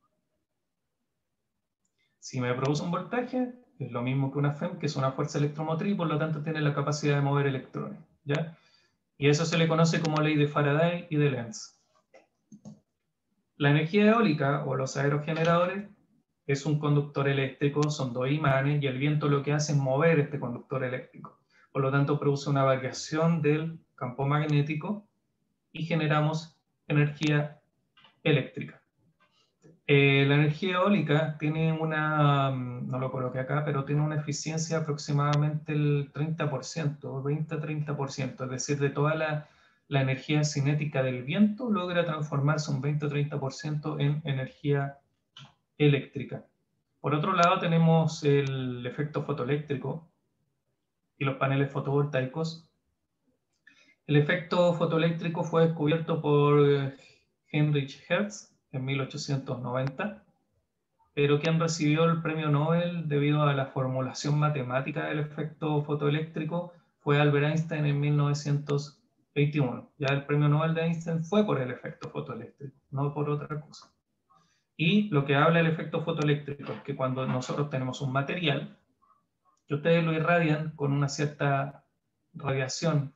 [SPEAKER 2] Si me produce un voltaje, es lo mismo que una F E M, que es una fuerza electromotriz, y por lo tanto tiene la capacidad de mover electrones, ¿ya? Y eso se le conoce como ley de Faraday y de Lenz. La energía eólica o los aerogeneradores es un conductor eléctrico, son dos imanes, y el viento lo que hace es mover este conductor eléctrico. Por lo tanto, produce una variación del campo magnético y generamos energía eléctrica. Eh, la energía eólica tiene una, no lo coloqué acá, pero tiene una eficiencia aproximadamente el treinta por ciento, veinte a treinta por ciento, es decir, de toda la, la energía cinética del viento logra transformarse un veinte o treinta por ciento en energía eléctrica. Por otro lado, tenemos el efecto fotoeléctrico y los paneles fotovoltaicos. El efecto fotoeléctrico fue descubierto por Heinrich Hertz en mil ochocientos noventa, pero quien recibió el premio Nobel debido a la formulación matemática del efecto fotoeléctrico fue Albert Einstein en mil novecientos veintiuno. Ya el premio Nobel de Einstein fue por el efecto fotoeléctrico, no por otra cosa. Y lo que habla el efecto fotoeléctrico es que cuando nosotros tenemos un material, que ustedes lo irradian con una cierta radiación,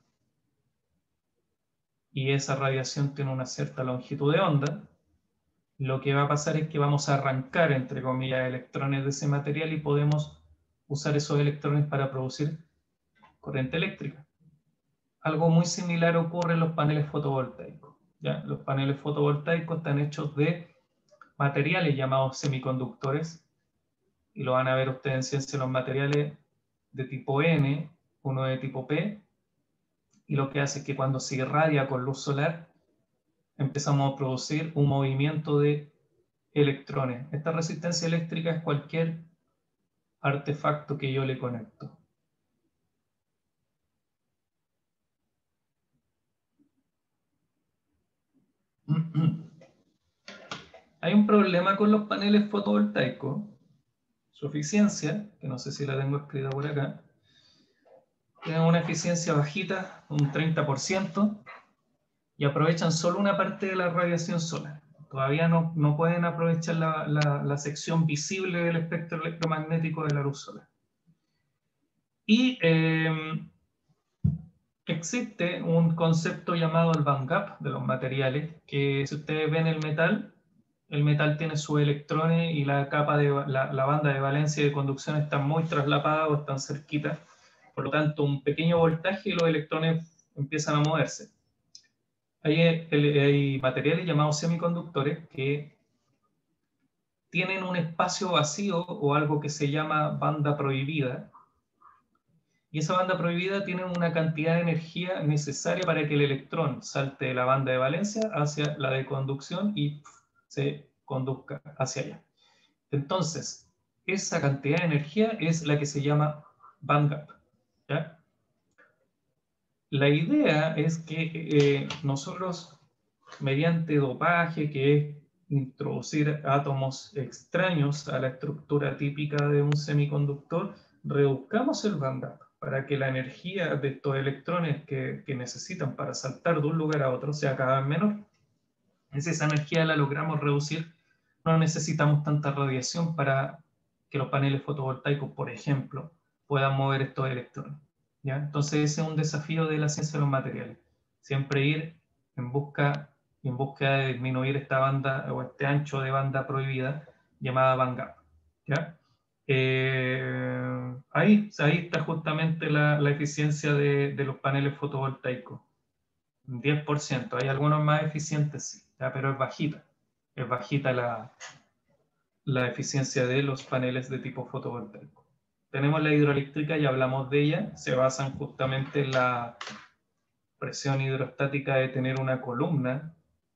[SPEAKER 2] y esa radiación tiene una cierta longitud de onda, lo que va a pasar es que vamos a arrancar, entre comillas, electrones de ese material y podemos usar esos electrones para producir corriente eléctrica. Algo muy similar ocurre en los paneles fotovoltaicos, ¿ya? Los paneles fotovoltaicos están hechos de materiales llamados semiconductores, y lo van a ver ustedes en ciencia, los materiales de tipo N, uno de tipo P, y lo que hace es que cuando se irradia con luz solar, empezamos a producir un movimiento de electrones. Esta resistencia eléctrica es cualquier artefacto que yo le conecto. Hay un problema con los paneles fotovoltaicos. Su eficiencia, que no sé si la tengo escrita por acá, tienen una eficiencia bajita, un treinta por ciento, y aprovechan solo una parte de la radiación solar. Todavía no, no pueden aprovechar la, la, la sección visible del espectro electromagnético de la luz solar. Y eh, existe un concepto llamado el band gap de los materiales, que si ustedes ven el metal, el metal tiene sus electrones y la capa de la, la banda de valencia y de conducción están muy traslapadas o están cerquitas. Por lo tanto, un pequeño voltaje y los electrones empiezan a moverse. Hay, hay materiales llamados semiconductores que tienen un espacio vacío o algo que se llama banda prohibida, y esa banda prohibida tiene una cantidad de energía necesaria para que el electrón salte de la banda de valencia hacia la de conducción y pff, se conduzca hacia allá. Entonces, esa cantidad de energía es la que se llama band gap, ¿ya? La idea es que eh, nosotros, mediante dopaje, que es introducir átomos extraños a la estructura típica de un semiconductor, reduzcamos el band gap para que la energía de estos electrones que, que necesitan para saltar de un lugar a otro sea cada vez menor. Si esa energía la logramos reducir, no necesitamos tanta radiación para que los paneles fotovoltaicos, por ejemplo, puedan mover estos electrones, ¿ya? Entonces ese es un desafío de la ciencia de los materiales. Siempre ir en busca, en busca de disminuir esta banda o este ancho de banda prohibida llamada band gap, ¿ya? Eh, ahí, ahí está justamente la, la eficiencia de, de los paneles fotovoltaicos. diez por ciento. Hay algunos más eficientes, sí, ya, pero es bajita. Es bajita la, la eficiencia de los paneles de tipo fotovoltaico. Tenemos la hidroeléctrica, ya hablamos de ella. Se basan justamente en la presión hidrostática de tener una columna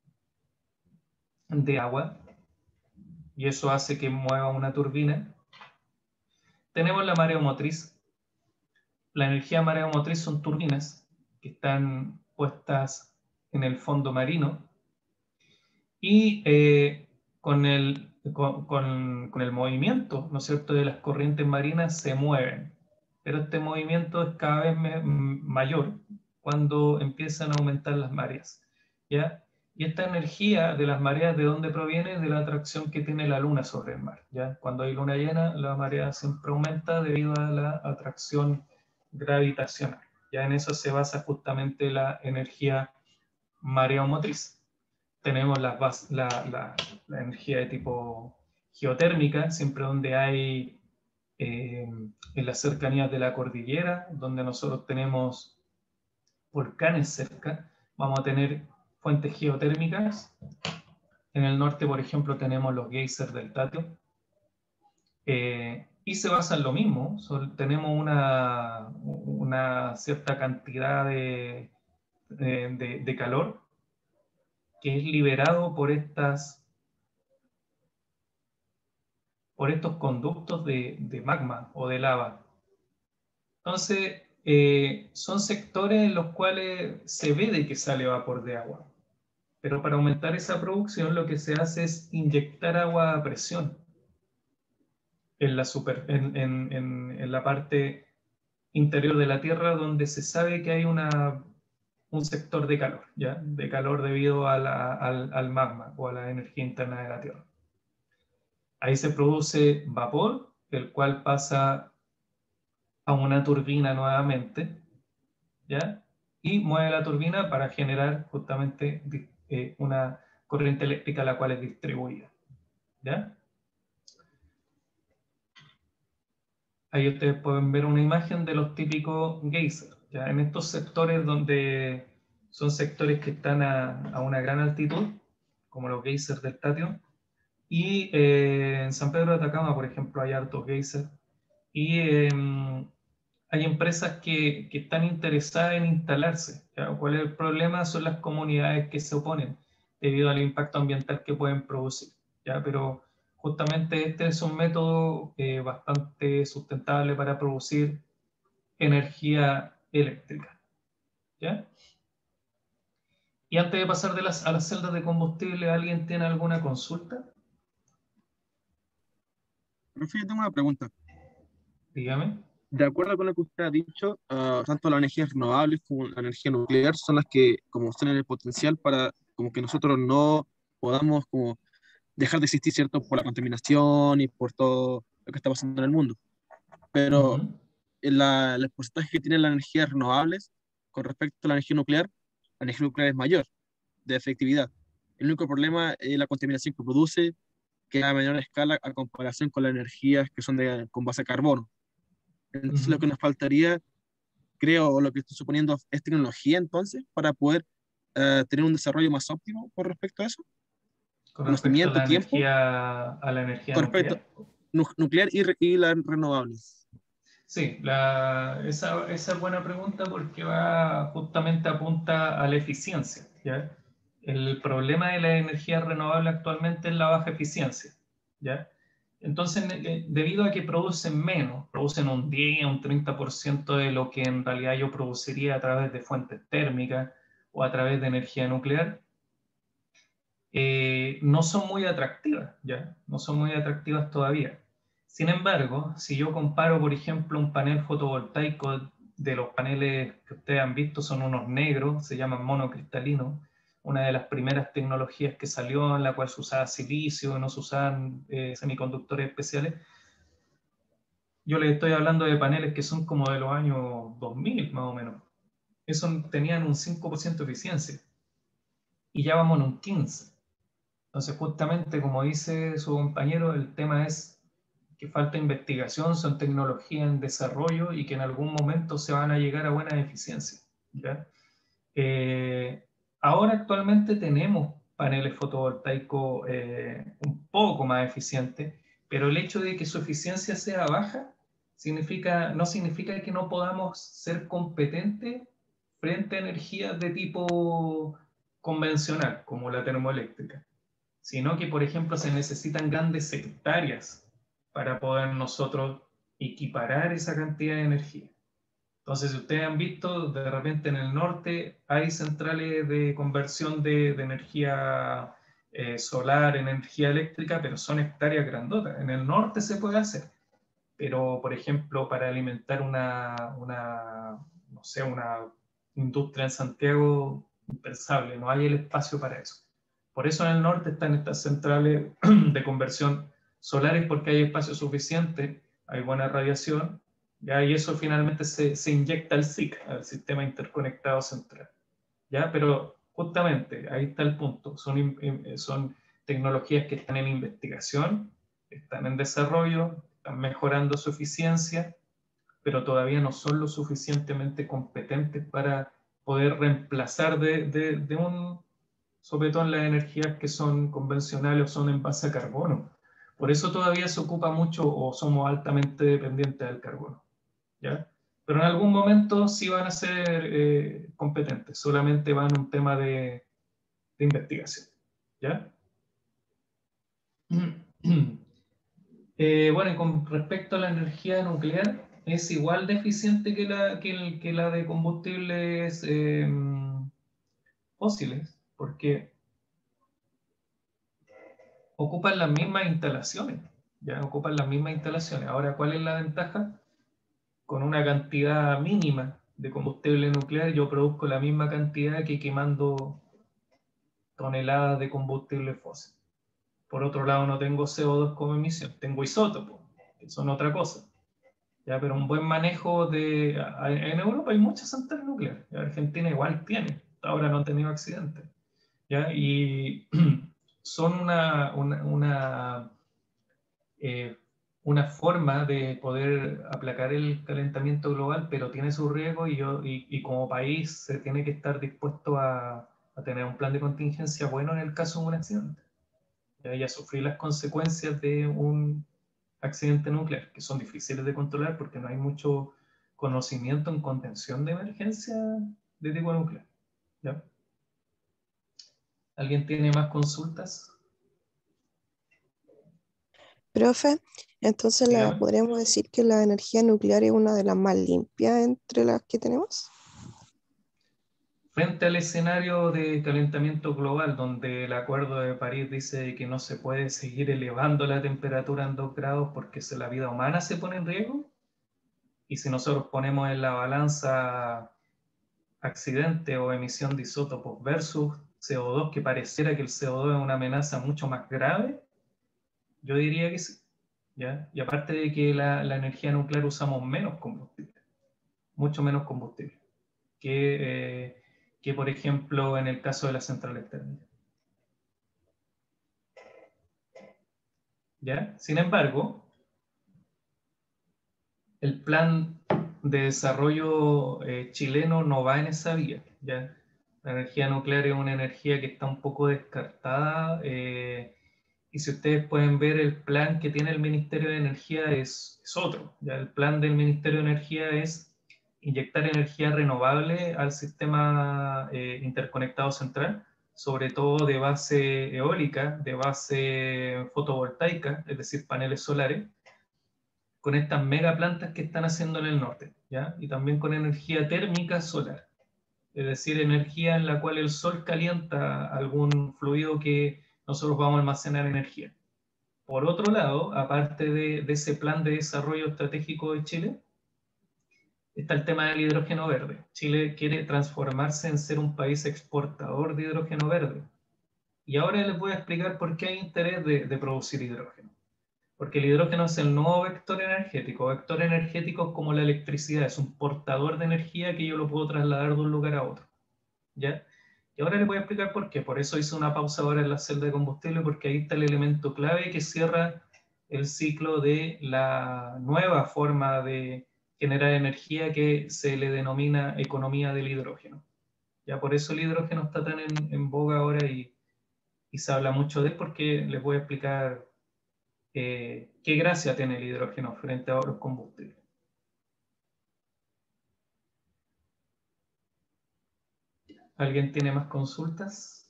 [SPEAKER 2] de agua y eso hace que mueva una turbina. Tenemos la mareomotriz. La energía mareomotriz son turbinas que están puestas en el fondo marino y eh, con, el, con, con, con el movimiento, ¿no es cierto?, de las corrientes marinas se mueven. Pero este movimiento es cada vez me, mayor cuando empiezan a aumentar las mareas, ¿ya? Y esta energía de las mareas, ¿de dónde proviene? De la atracción que tiene la luna sobre el mar, ¿ya? Cuando hay luna llena, la marea siempre aumenta debido a la atracción gravitacional. Ya en eso se basa justamente la energía mareomotriz. Tenemos la, la, la, la energía de tipo geotérmica, siempre donde hay eh, en las cercanías de la cordillera, donde nosotros tenemos volcanes cerca, vamos a tener fuentes geotérmicas. En el norte, por ejemplo, tenemos los geysers del Tatio. Eh, y se basa en lo mismo. So, tenemos una, una cierta cantidad de, de, de calor que es liberado por estas por estos conductos de, de magma o de lava. Entonces, eh, son sectores en los cuales se ve de que sale vapor de agua. Pero para aumentar esa producción lo que se hace es inyectar agua a presión en la, super, en, en, en, en la parte interior de la Tierra donde se sabe que hay una, un sector de calor, ¿ya? De calor debido a la, al, al magma o a la energía interna de la Tierra. Ahí se produce vapor, el cual pasa a una turbina nuevamente, ¿ya? Y mueve la turbina para generar justamente eh, una corriente eléctrica la cual es distribuida, ¿ya? Ahí ustedes pueden ver una imagen de los típicos geysers, ¿ya? En estos sectores donde son sectores que están a, a una gran altitud, como los geysers del Tatio, y eh, en San Pedro de Atacama, por ejemplo, hay hartos geysers, y eh, hay empresas que, que, están interesadas en instalarse. ¿Ya? ¿Cuál es el problema? Son las comunidades que se oponen debido al impacto ambiental que pueden producir. ¿Ya? Pero justamente este es un método eh, bastante sustentable para producir energía eléctrica. ¿Ya? Y antes de pasar de las, a las celdas de combustible, ¿alguien tiene alguna consulta?
[SPEAKER 1] Profe, yo tengo una pregunta.
[SPEAKER 2] Dígame.
[SPEAKER 1] De acuerdo con lo que usted ha dicho, uh, tanto las energías renovables como la energía nuclear son las que como tienen el potencial para como que nosotros no podamos como dejar de existir, ¿cierto? Por la contaminación y por todo lo que está pasando en el mundo. Pero
[SPEAKER 2] Uh-huh.
[SPEAKER 1] la, el porcentaje que tienen las energías renovables con respecto a la energía nuclear, la energía nuclear es mayor de efectividad. El único problema es la contaminación que produce, que es a menor escala a comparación con las energías que son de, con base a carbono. Entonces lo
[SPEAKER 2] Uh-huh.
[SPEAKER 1] que nos faltaría, creo, o lo que estoy suponiendo, es tecnología entonces para poder uh, tener un desarrollo más óptimo con respecto a eso.
[SPEAKER 2] Con respecto a
[SPEAKER 1] Conocimiento,
[SPEAKER 2] la
[SPEAKER 1] tiempo,
[SPEAKER 2] energía, a la energía
[SPEAKER 1] con respecto
[SPEAKER 2] nuclear.
[SPEAKER 1] nu nuclear y, re y las renovables.
[SPEAKER 2] Sí, la, esa, esa es buena pregunta porque va justamente apunta a la eficiencia, ¿ya? El problema de la energía renovable actualmente es la baja eficiencia, ¿ya? Entonces, eh, debido a que producen menos, producen un diez, un treinta por ciento de lo que en realidad yo produciría a través de fuentes térmicas o a través de energía nuclear, eh, no son muy atractivas, ¿ya? No son muy atractivas todavía. Sin embargo, si yo comparo, por ejemplo, un panel fotovoltaico de los paneles que ustedes han visto, son unos negros, se llaman monocristalinos, una de las primeras tecnologías que salió en la cual se usaba silicio, no se usaban eh, semiconductores especiales. Yo les estoy hablando de paneles que son como de los años dos mil, más o menos. Esos tenían un cinco por ciento de eficiencia y ya vamos en un quince por ciento. Entonces, justamente como dice su compañero, el tema es que falta investigación, son tecnologías en desarrollo y que en algún momento se van a llegar a buena eficiencia, ¿ya? Eh, ahora actualmente tenemos paneles fotovoltaicos eh, un poco más eficientes, pero el hecho de que su eficiencia sea baja significa, no significa que no podamos ser competentes frente a energías de tipo convencional, como la termoeléctrica, sino que, por ejemplo, se necesitan grandes hectáreas para poder nosotros equiparar esa cantidad de energía. Entonces, si ustedes han visto, de repente en el norte hay centrales de conversión de, de energía eh, solar, energía eléctrica, pero son hectáreas grandotas. En el norte se puede hacer, pero por ejemplo, para alimentar una, una no sé, una industria en Santiago, impensable, no hay el espacio para eso. Por eso en el norte están estas centrales de conversión solares, porque hay espacio suficiente, hay buena radiación, ¿ya? Y eso finalmente se, se inyecta al S I C, al Sistema Interconectado Central, ¿ya? Pero justamente ahí está el punto, son, son tecnologías que están en investigación, están en desarrollo, están mejorando su eficiencia, pero todavía no son lo suficientemente competentes para poder reemplazar de, de, de un, sobre todo en las energías que son convencionales o son en base a carbono. Por eso todavía se ocupa mucho o somos altamente dependientes del carbono, ¿ya? Pero en algún momento sí van a ser eh, competentes, solamente van a un tema de, de investigación, ¿ya? Eh, bueno, y con respecto a la energía nuclear, es igual de eficiente que la, que el, que la de combustibles eh, fósiles, porque ocupan las mismas instalaciones, ya ocupan las mismas instalaciones. Ahora, ¿cuál es la ventaja? Con una cantidad mínima de combustible nuclear, yo produzco la misma cantidad que quemando toneladas de combustible fósil. Por otro lado, no tengo C O dos como emisión, tengo isótopos, que son otra cosa. ¿Ya? Pero un buen manejo de... En Europa hay muchas centrales nucleares, Argentina igual tiene, hasta ahora no han tenido accidentes, ¿ya? Y son una, una, una, eh, una forma de poder aplacar el calentamiento global, pero tiene su riesgo y, yo, y, y como país se tiene que estar dispuesto a, a tener un plan de contingencia bueno en el caso de un accidente, ¿ya? Y a sufrir las consecuencias de un accidente nuclear, que son difíciles de controlar porque no hay mucho conocimiento en contención de emergencia de tipo nuclear, ¿ya? ¿Alguien tiene más consultas?
[SPEAKER 3] Profe, entonces la,
[SPEAKER 2] Dígame.
[SPEAKER 3] podríamos decir que la energía nuclear es una de las más limpias entre las que tenemos.
[SPEAKER 2] Frente al escenario de calentamiento global, donde el Acuerdo de París dice que no se puede seguir elevando la temperatura en dos grados porque la vida humana se pone en riesgo, y si nosotros ponemos en la balanza accidente o emisión de isótopos versus C O dos, que pareciera que el C O dos es una amenaza mucho más grave, yo diría que sí, ¿ya? Y aparte de que la, la energía nuclear usamos menos combustible, mucho menos combustible, que, eh, que por ejemplo en el caso de las centrales térmicas, ¿ya? Sin embargo, el plan de desarrollo eh, chileno no va en esa vía, ¿ya? La energía nuclear es una energía que está un poco descartada, eh, y si ustedes pueden ver el plan que tiene el Ministerio de Energía es, es otro, ¿ya? El plan del Ministerio de Energía es inyectar energía renovable al sistema eh, interconectado central, sobre todo de base eólica, de base fotovoltaica, es decir, paneles solares, con estas mega plantas que están haciendo en el norte, ¿ya? Y también con energía térmica solar, es decir, energía en la cual el sol calienta algún fluido que nosotros vamos a almacenar energía. Por otro lado, aparte de, de ese plan de desarrollo estratégico de Chile, está el tema del hidrógeno verde. Chile quiere transformarse en ser un país exportador de hidrógeno verde. Y ahora les voy a explicar por qué hay interés de, de producir hidrógeno. Porque el hidrógeno es el nuevo vector energético. Vector energético es como la electricidad, es un portador de energía que yo lo puedo trasladar de un lugar a otro, ¿ya? Y ahora les voy a explicar por qué. Por eso hice una pausa ahora en la celda de combustible, porque ahí está el elemento clave que cierra el ciclo de la nueva forma de generar energía que se le denomina economía del hidrógeno. Ya por eso el hidrógeno está tan en, en boga ahora y, y se habla mucho de él, porque les voy a explicar eh, qué gracia tiene el hidrógeno frente a otros combustibles. ¿Alguien tiene más consultas?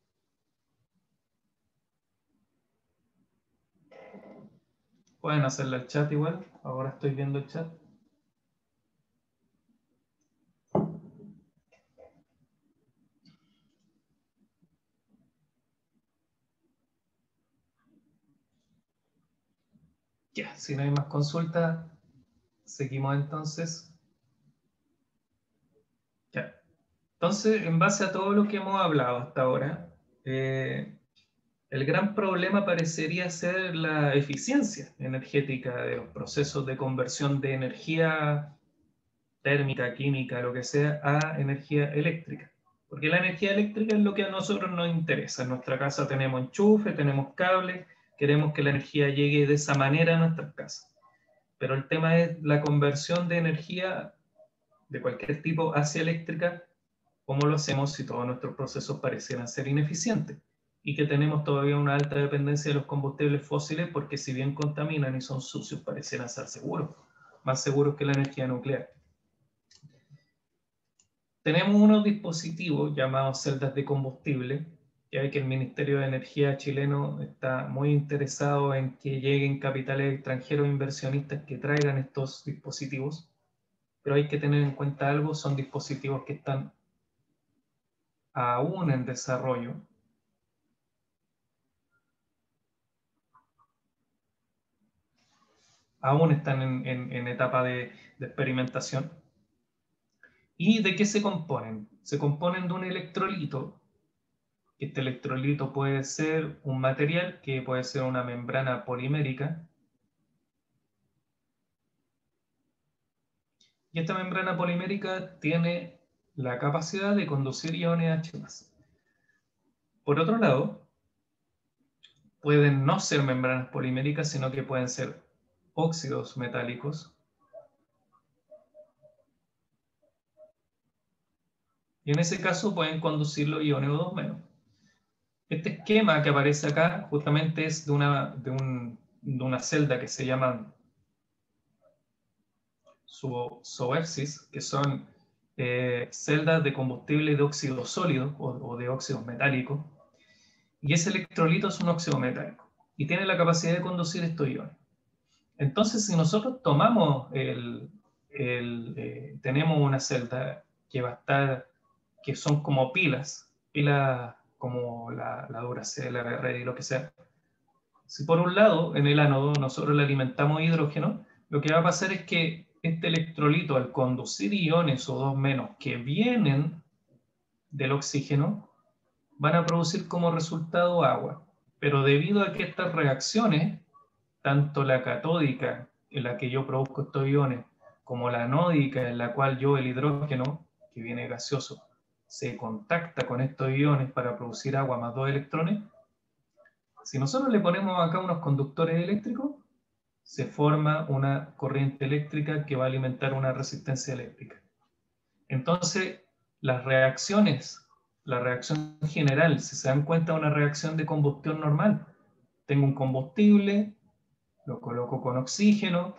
[SPEAKER 2] Pueden hacerla al chat igual. Ahora estoy viendo el chat. Ya, si no hay más consultas, seguimos entonces. Ya. Entonces, en base a todo lo que hemos hablado hasta ahora, eh, el gran problema parecería ser la eficiencia energética de los procesos de conversión de energía térmica, química, lo que sea, a energía eléctrica. Porque la energía eléctrica es lo que a nosotros nos interesa. En nuestra casa tenemos enchufe, tenemos cable, queremos que la energía llegue de esa manera a nuestras casas. Pero el tema es la conversión de energía de cualquier tipo hacia eléctrica. ¿Cómo lo hacemos si todos nuestros procesos parecieran ser ineficientes? Y que tenemos todavía una alta dependencia de los combustibles fósiles, porque si bien contaminan y son sucios, parecieran ser seguros, más seguros que la energía nuclear. Tenemos unos dispositivos llamados celdas de combustible, ya que el Ministerio de Energía chileno está muy interesado en que lleguen capitales extranjeros inversionistas que traigan estos dispositivos, pero hay que tener en cuenta algo: son dispositivos que están aún en desarrollo. Aún están en, en, en etapa de, de experimentación. ¿Y de qué se componen? Se componen de un electrolito. Este electrolito puede ser un material que puede ser una membrana polimérica. Y esta membrana polimérica tiene la capacidad de conducir iones H más. Por otro lado, pueden no ser membranas poliméricas, sino que pueden ser óxidos metálicos. Y en ese caso pueden conducir los iones O dos menos. Este esquema que aparece acá justamente es de una, de un, de una celda que se llaman SOEPSIS, que son eh, celdas de combustible de óxido sólido o, o de óxidos metálicos. Y ese electrolito es un óxido metálico y tiene la capacidad de conducir estos iones. Entonces, si nosotros tomamos el, el eh, tenemos una celda que va a estar, que son como pilas, pilas como la, la Duracell, la Red y lo que sea. Si por un lado en el ánodo nosotros le alimentamos hidrógeno, lo que va a pasar es que este electrolito, al conducir iones O dos menos que vienen del oxígeno, van a producir como resultado agua. Pero debido a que estas reacciones, tanto la catódica, en la que yo produzco estos iones, como la anódica, en la cual yo el hidrógeno, que viene gaseoso, se contacta con estos iones para producir agua más dos electrones, si nosotros le ponemos acá unos conductores eléctricos, se forma una corriente eléctrica que va a alimentar una resistencia eléctrica. Entonces, las reacciones, la reacción general, si se dan cuenta, es una reacción de combustión normal. Tengo un combustible, lo coloco con oxígeno,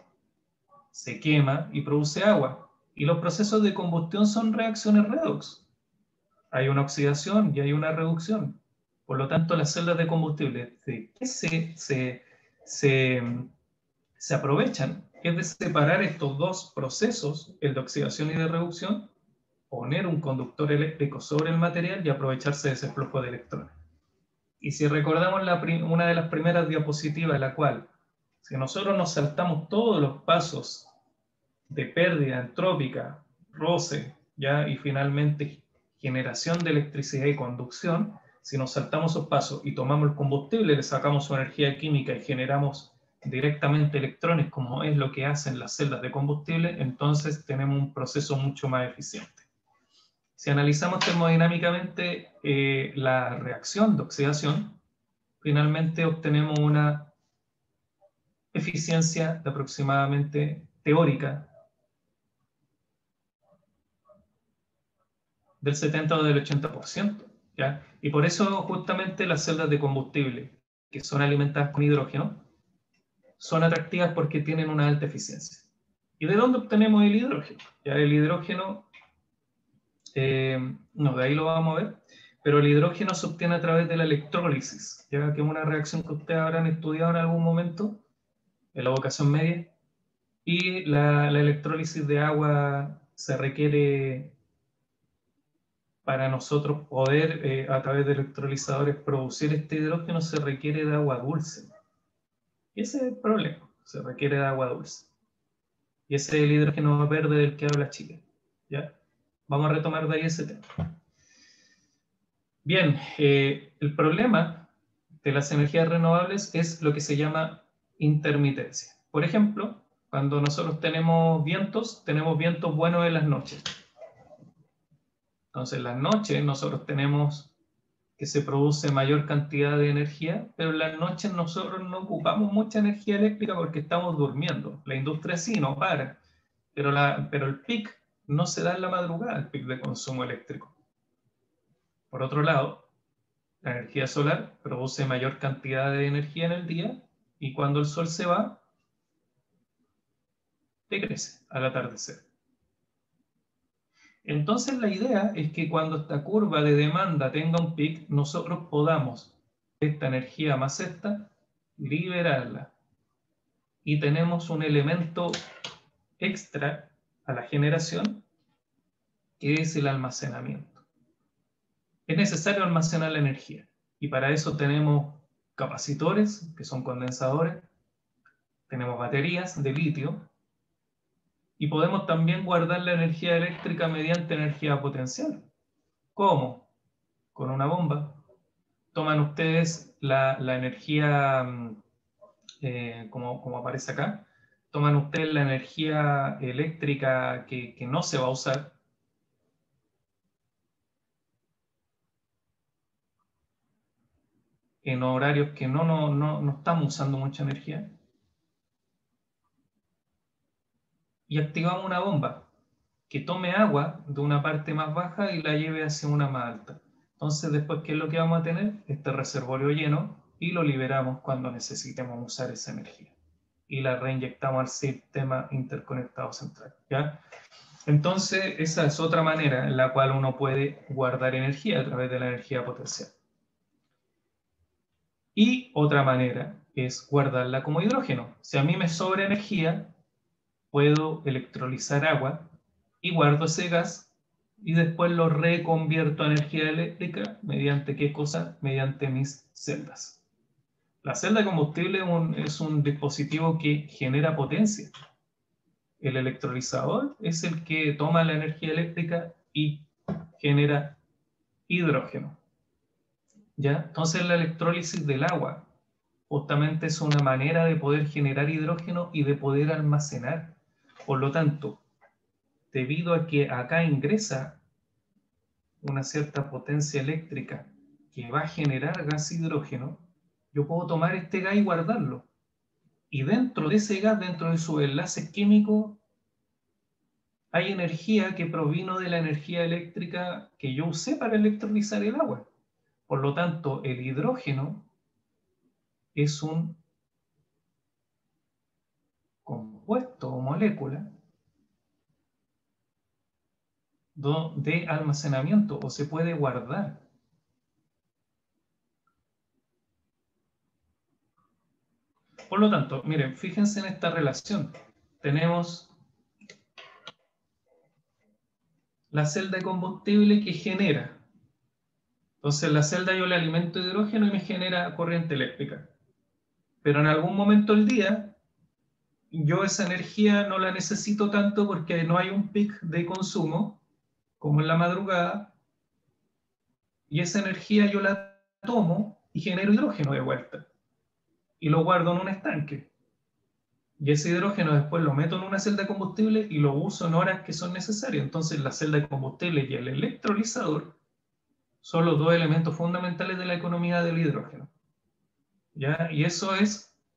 [SPEAKER 2] se quema y produce agua. Y los procesos de combustión son reacciones redox. Hay una oxidación y hay una reducción. Por lo tanto, las celdas de combustible, ¿de qué se, se, se, se aprovechan? Es de separar estos dos procesos, el de oxidación y de reducción, poner un conductor eléctrico sobre el material y aprovecharse de ese flujo de electrones. Y si recordamos la una de las primeras diapositivas, en la cual, si nosotros nos saltamos todos los pasos de pérdida entrópica, roce, ¿ya? Y finalmente generación de electricidad y conducción, si nos saltamos esos pasos y tomamos el combustible, le sacamos su energía química y generamos directamente electrones, como es lo que hacen las celdas de combustible, entonces tenemos un proceso mucho más eficiente. Si analizamos termodinámicamente eh, la reacción de oxidación, finalmente obtenemos una eficiencia de aproximadamente teórica del setenta o del ochenta por ciento, ¿ya? Y por eso justamente las celdas de combustible, que son alimentadas con hidrógeno, son atractivas porque tienen una alta eficiencia. ¿Y de dónde obtenemos el hidrógeno? Ya el hidrógeno, eh, no, de ahí lo vamos a ver, pero el hidrógeno se obtiene a través de la electrólisis, ya que es una reacción que ustedes habrán estudiado en algún momento, en la educación media, y la, la electrólisis de agua se requiere para nosotros poder, eh, a través de electrolizadores, producir este hidrógeno, se requiere de agua dulce. Y ese es el problema, se requiere de agua dulce. Y ese es el hidrógeno verde del que habla Chile. ¿Ya? Vamos a retomar de ahí ese tema. Bien, eh, el problema de las energías renovables es lo que se llama intermitencia. Por ejemplo, cuando nosotros tenemos vientos, tenemos vientos buenos en las noches. Entonces, en las noches nosotros tenemos que se produce mayor cantidad de energía, pero en las noches nosotros no ocupamos mucha energía eléctrica porque estamos durmiendo. La industria sí, no para, pero, la, pero el pic no se da en la madrugada, el pic de consumo eléctrico. Por otro lado, la energía solar produce mayor cantidad de energía en el día y cuando el sol se va, decrece al atardecer. Entonces la idea es que cuando esta curva de demanda tenga un pic, nosotros podamos esta energía más esta, liberarla. Y tenemos un elemento extra a la generación, que es el almacenamiento. Es necesario almacenar la energía. Y para eso tenemos capacitores, que son condensadores, tenemos baterías de litio, y podemos también guardar la energía eléctrica mediante energía potencial. ¿Cómo? Con una bomba. Toman ustedes la, la energía, eh, como, como aparece acá, toman ustedes la energía eléctrica que, que no se va a usar, en horarios que no, no, no, no estamos usando mucha energía, y activamos una bomba que tome agua de una parte más baja y la lleve hacia una más alta. Entonces, después, ¿qué es lo que vamos a tener? Este reservorio lleno, y lo liberamos cuando necesitemos usar esa energía. Y la reinyectamos al sistema interconectado central, ¿ya? Entonces, esa es otra manera en la cual uno puede guardar energía a través de la energía potencial. Y otra manera es guardarla como hidrógeno. Si a mí me sobra energía, puedo electrolizar agua y guardo ese gas y después lo reconvierto a energía eléctrica mediante ¿qué cosa? Mediante mis celdas. La celda de combustible es un, es un dispositivo que genera potencia. El electrolizador es el que toma la energía eléctrica y genera hidrógeno. ¿Ya? Entonces la electrólisis del agua justamente es una manera de poder generar hidrógeno y de poder almacenar. Por lo tanto, debido a que acá ingresa una cierta potencia eléctrica que va a generar gas hidrógeno, yo puedo tomar este gas y guardarlo. Y dentro de ese gas, dentro de sus enlaces químicos, hay energía que provino de la energía eléctrica que yo usé para electrolizar el agua. Por lo tanto, el hidrógeno es un compuesto o molécula de almacenamiento o se puede guardar. Por lo tanto, miren, fíjense en esta relación. Tenemos la celda de combustible que genera. Entonces, la celda yo le alimento hidrógeno y me genera corriente eléctrica. Pero en algún momento del día, yo esa energía no la necesito tanto porque no hay un pic de consumo, como en la madrugada, y esa energía yo la tomo y genero hidrógeno de vuelta. Y lo guardo en un estanque. Y ese hidrógeno después lo meto en una celda de combustible y lo uso en horas que son necesarias. Entonces la celda de combustible y el electrolizador son los dos elementos fundamentales de la economía del hidrógeno. ¿Ya? Y eso es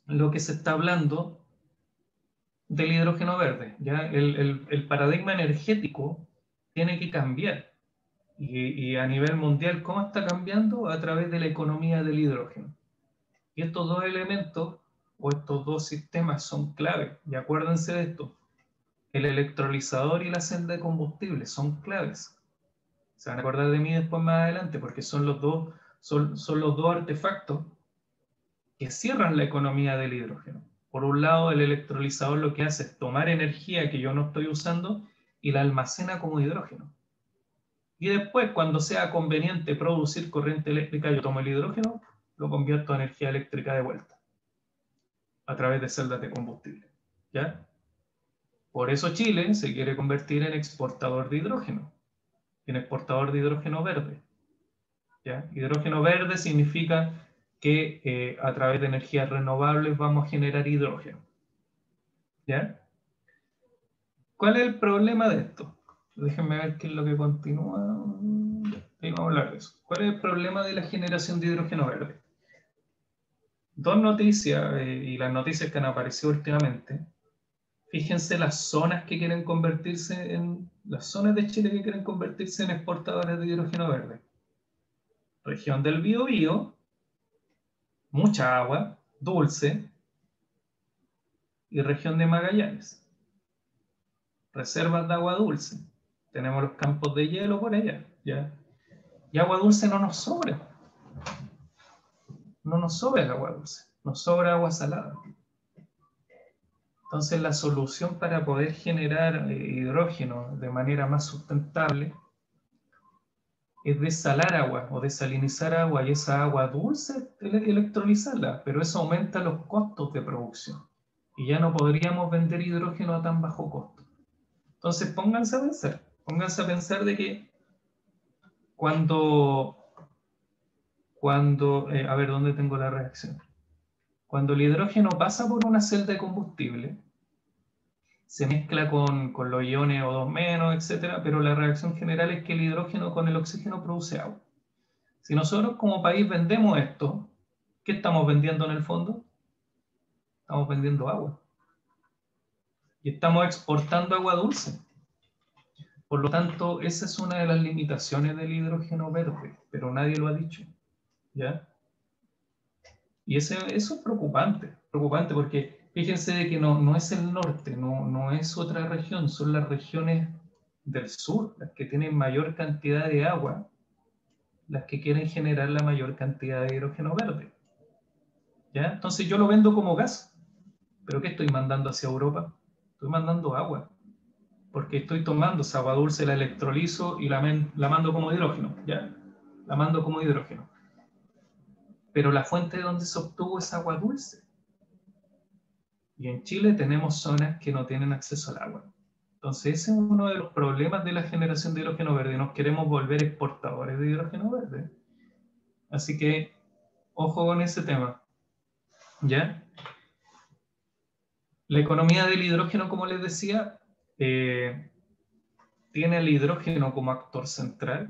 [SPEAKER 2] lo que se está hablando del hidrógeno verde. ¿Ya? El, el, el paradigma energético tiene que cambiar. Y, y a nivel mundial, ¿cómo está cambiando? A través de la economía del hidrógeno. Y estos dos elementos, o estos dos sistemas, son clave. Y acuérdense de esto. El electrolizador y la celda de combustible son claves. Se van a acordar de mí después más adelante, porque son los dos, son, son los dos artefactos que cierran la economía del hidrógeno. Por un lado, el electrolizador lo que hace es tomar energía que yo no estoy usando y la almacena como hidrógeno. Y después, cuando sea conveniente producir corriente eléctrica, yo tomo el hidrógeno, lo convierto en energía eléctrica de vuelta, a través de celdas de combustible. ¿Ya? Por eso Chile se quiere convertir en exportador de hidrógeno, en exportador de hidrógeno verde. ¿Ya? Hidrógeno verde significa que eh, a través de energías renovables vamos a generar hidrógeno. ¿Ya? ¿Cuál es el problema de esto? Déjenme ver qué es lo que continúa. Y vamos a hablar de eso. ¿Cuál es el problema de la generación de hidrógeno verde? Dos noticias, eh, y las noticias que han aparecido últimamente. Fíjense las zonas que quieren convertirse en, las zonas de Chile que quieren convertirse en exportadores de hidrógeno verde. Región del Biobío, mucha agua, dulce, y región de Magallanes. Reservas de agua dulce. Tenemos los campos de hielo por allá, ¿ya? Y agua dulce no nos sobra. No nos sobra el agua dulce, nos sobra agua salada. Entonces la solución para poder generar eh, hidrógeno de manera más sustentable es desalar agua o desalinizar agua, y esa agua dulce electrolizarla, pero eso aumenta los costos de producción y ya no podríamos vender hidrógeno a tan bajo costo. Entonces pónganse a pensar, pónganse a pensar de que cuando, cuando eh, a ver, ¿dónde tengo la reacción? Cuando el hidrógeno pasa por una celda de combustible, se mezcla con, con los iones O dos menos, etcétera, pero la reacción general es que el hidrógeno con el oxígeno produce agua. Si nosotros como país vendemos esto, ¿qué estamos vendiendo en el fondo? Estamos vendiendo agua. Y estamos exportando agua dulce. Por lo tanto, esa es una de las limitaciones del hidrógeno verde, pero nadie lo ha dicho. ¿Ya? Y ese, eso es preocupante, preocupante porque fíjense de que no, no es el norte, no, no es otra región, son las regiones del sur, las que tienen mayor cantidad de agua, las que quieren generar la mayor cantidad de hidrógeno verde. ¿Ya? Entonces yo lo vendo como gas, pero ¿qué estoy mandando hacia Europa? Estoy mandando agua, porque estoy tomando esa agua dulce, la electrolizo y la, la mando como hidrógeno, ¿ya? La mando como hidrógeno. Pero la fuente de donde se obtuvo es agua dulce. Y en Chile tenemos zonas que no tienen acceso al agua. Entonces ese es uno de los problemas de la generación de hidrógeno verde. Nos queremos volver exportadores de hidrógeno verde. Así que, ojo con ese tema. ¿Ya? La economía del hidrógeno, como les decía, eh, tiene el hidrógeno como actor central.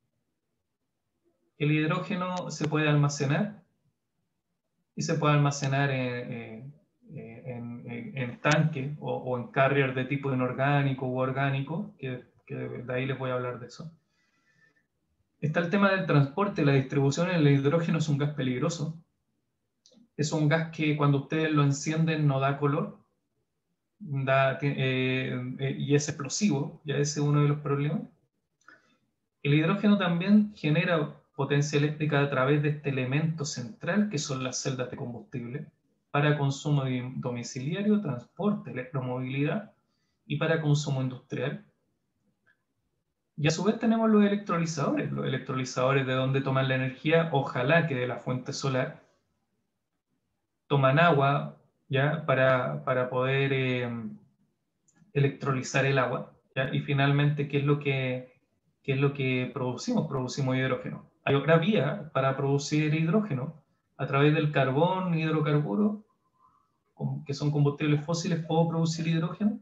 [SPEAKER 2] El hidrógeno se puede almacenar y se puede almacenar en, en, en, en, en tanque o, o en carrier de tipo inorgánico u orgánico, que, que de ahí les voy a hablar de eso. Está el tema del transporte, la distribución. El hidrógeno es un gas peligroso. Es un gas que cuando ustedes lo encienden no da color da, eh, eh, y es explosivo, ya ese es uno de los problemas. El hidrógeno también genera potencia eléctrica a través de este elemento central que son las celdas de combustible para consumo domiciliario, transporte, electromovilidad y para consumo industrial. Y a su vez tenemos los electrolizadores, los electrolizadores de donde toman la energía, ojalá que de la fuente solar. Toman agua ¿ya? Para, para poder eh, electrolizar el agua, ¿ya? Y finalmente, ¿qué es lo que, qué es lo que producimos? Producimos hidrógeno. Hay otra vía para producir hidrógeno a través del carbón, hidrocarburos, que son combustibles fósiles. ¿Puedo producir hidrógeno?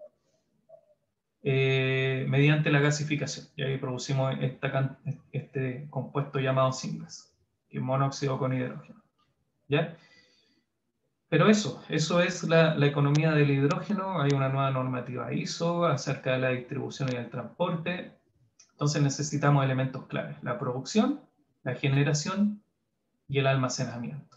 [SPEAKER 2] Eh, mediante la gasificación. Y ahí producimos esta, este compuesto llamado syngas, que es monóxido con hidrógeno. ¿Ya? Pero eso, eso es la, la economía del hidrógeno. Hay una nueva normativa I S O acerca de la distribución y el transporte. Entonces necesitamos elementos claves: la producción, la generación y el almacenamiento.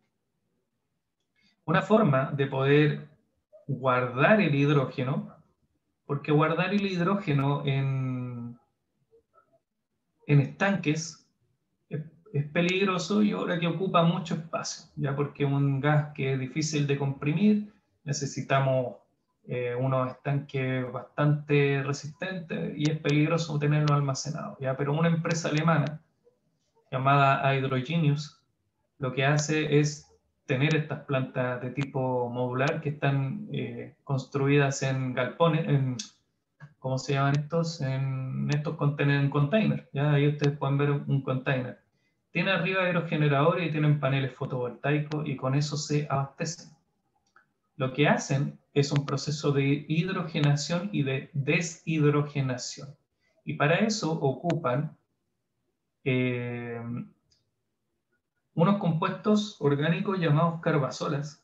[SPEAKER 2] Una forma de poder guardar el hidrógeno, porque guardar el hidrógeno en, en estanques es, es peligroso y ahora que ocupa mucho espacio, ya porque es un gas que es difícil de comprimir, necesitamos eh, unos estanques bastante resistentes y es peligroso tenerlo almacenado, ya. Pero una empresa alemana llamada Hydrogenious lo que hace es tener estas plantas de tipo modular que están eh, construidas en galpones, en, ¿cómo se llaman estos? En estos contenedores, en container. ¿Ya? Ahí ustedes pueden ver un container. Tiene arriba aerogeneradores y tienen paneles fotovoltaicos y con eso se abastecen. Lo que hacen es un proceso de hidrogenación y de deshidrogenación. Y para eso ocupan eh, unos compuestos orgánicos llamados carbazolas.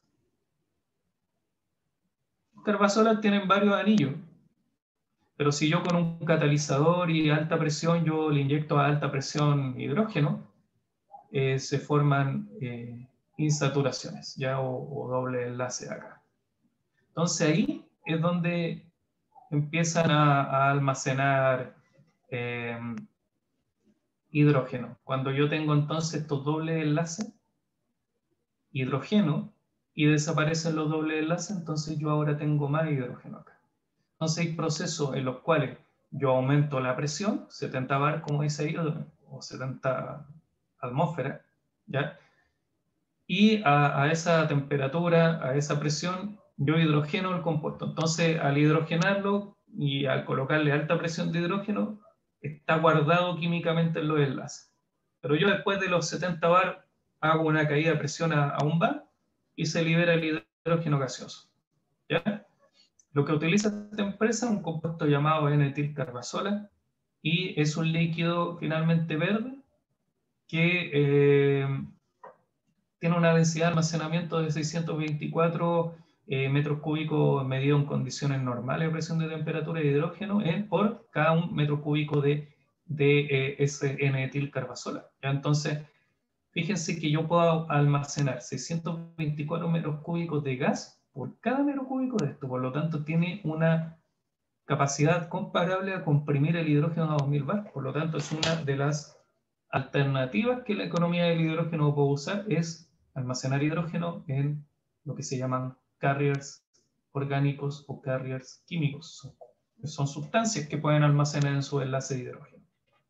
[SPEAKER 2] Los carbazolas tienen varios anillos, pero si yo con un catalizador y alta presión, yo le inyecto a alta presión hidrógeno, eh, se forman eh, insaturaciones, ya, o, o doble enlace acá. Entonces ahí es donde empiezan a, a almacenar eh, hidrógeno. Cuando yo tengo entonces estos dobles enlaces, hidrógeno, y desaparecen los dobles enlaces, entonces yo ahora tengo más hidrógeno acá. Entonces hay procesos en los cuales yo aumento la presión, setenta bar, como dice ahí, o setenta atmósferas, ¿ya? Y a, a esa temperatura, a esa presión, yo hidrogeno el compuesto. Entonces, al hidrogenarlo y al colocarle alta presión de hidrógeno, está guardado químicamente en los enlaces. Pero yo después de los setenta bar hago una caída de presión a, a un bar y se libera el hidrógeno gaseoso, ¿ya? Lo que utiliza esta empresa es un compuesto llamado N-etilcarbazola y es un líquido finalmente verde que eh, tiene una densidad de almacenamiento de seiscientos veinticuatro eh, metros cúbicos medido en condiciones normales de presión de temperatura y de hidrógeno en, por cada un metro cúbico de, de eh, ese N-etilcarbazola. Entonces, fíjense que yo puedo almacenar seiscientos veinticuatro metros cúbicos de gas por cada metro cúbico de esto. Por lo tanto, tiene una capacidad comparable a comprimir el hidrógeno a dos mil bar. Por lo tanto, es una de las alternativas que la economía del hidrógeno puede usar, es almacenar hidrógeno en lo que se llaman carriers orgánicos o carriers químicos. Son, son sustancias que pueden almacenar en su enlace de hidrógeno.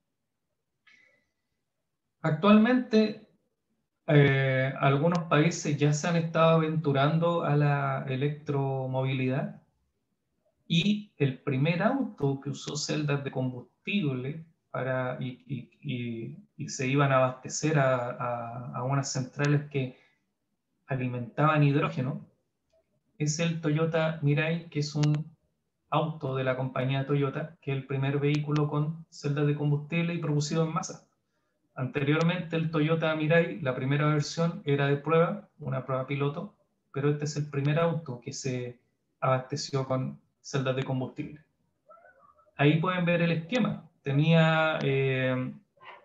[SPEAKER 2] Actualmente, eh, algunos países ya se han estado aventurando a la electromovilidad y el primer auto que usó celdas de combustible para, y, y, y, y se iban a abastecer a, a, a unas centrales que alimentaban hidrógeno es el Toyota Mirai, que es un auto de la compañía Toyota, que es el primer vehículo con celdas de combustible y producido en masa. Anteriormente el Toyota Mirai, la primera versión era de prueba, una prueba piloto, pero este es el primer auto que se abasteció con celdas de combustible. Ahí pueden ver el esquema. Tenía, eh,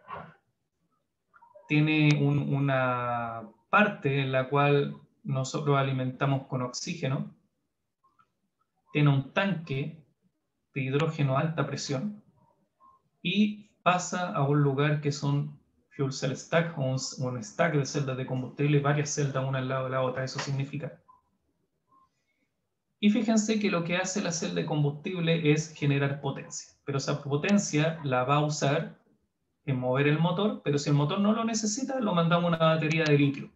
[SPEAKER 2] tiene un, una parte en la cual nosotros alimentamos con oxígeno. Tiene un tanque de hidrógeno a alta presión y pasa a un lugar que son fuel cell stack, o un, un stack de celdas de combustible, varias celdas una al lado de la otra. Eso significa. Y fíjense que lo que hace la celda de combustible es generar potencia, pero esa potencia la va a usar en mover el motor, pero si el motor no lo necesita, lo mandamos a una batería de litio.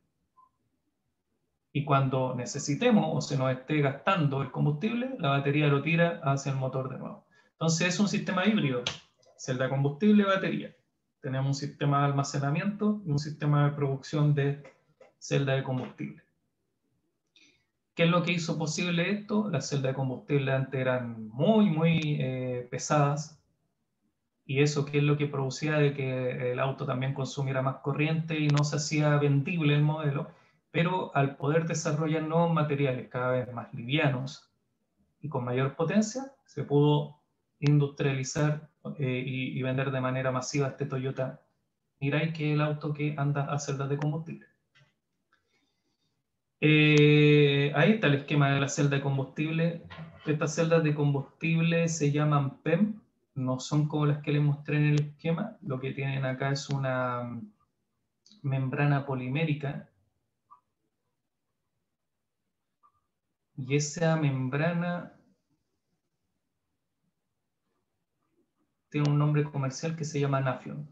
[SPEAKER 2] Y cuando necesitemos o se nos esté gastando el combustible, la batería lo tira hacia el motor de nuevo. Entonces es un sistema híbrido, celda de combustible, batería. Tenemos un sistema de almacenamiento y un sistema de producción de celda de combustible. ¿Qué es lo que hizo posible esto? Las celdas de combustible antes eran muy, muy eh, pesadas. Y eso, ¿qué es lo que producía de que el auto también consumiera más corriente y no se hacía vendible el modelo? pero al poder desarrollar nuevos materiales cada vez más livianos y con mayor potencia, se pudo industrializar eh, y, y vender de manera masiva este Toyota Mirai, que es el auto que anda a celdas de combustible. Eh, ahí está el esquema de la celda de combustible. Estas celdas de combustible se llaman P E M, no son como las que les mostré en el esquema. Lo que tienen acá es una membrana polimérica, y esa membrana tiene un nombre comercial que se llama Nafion.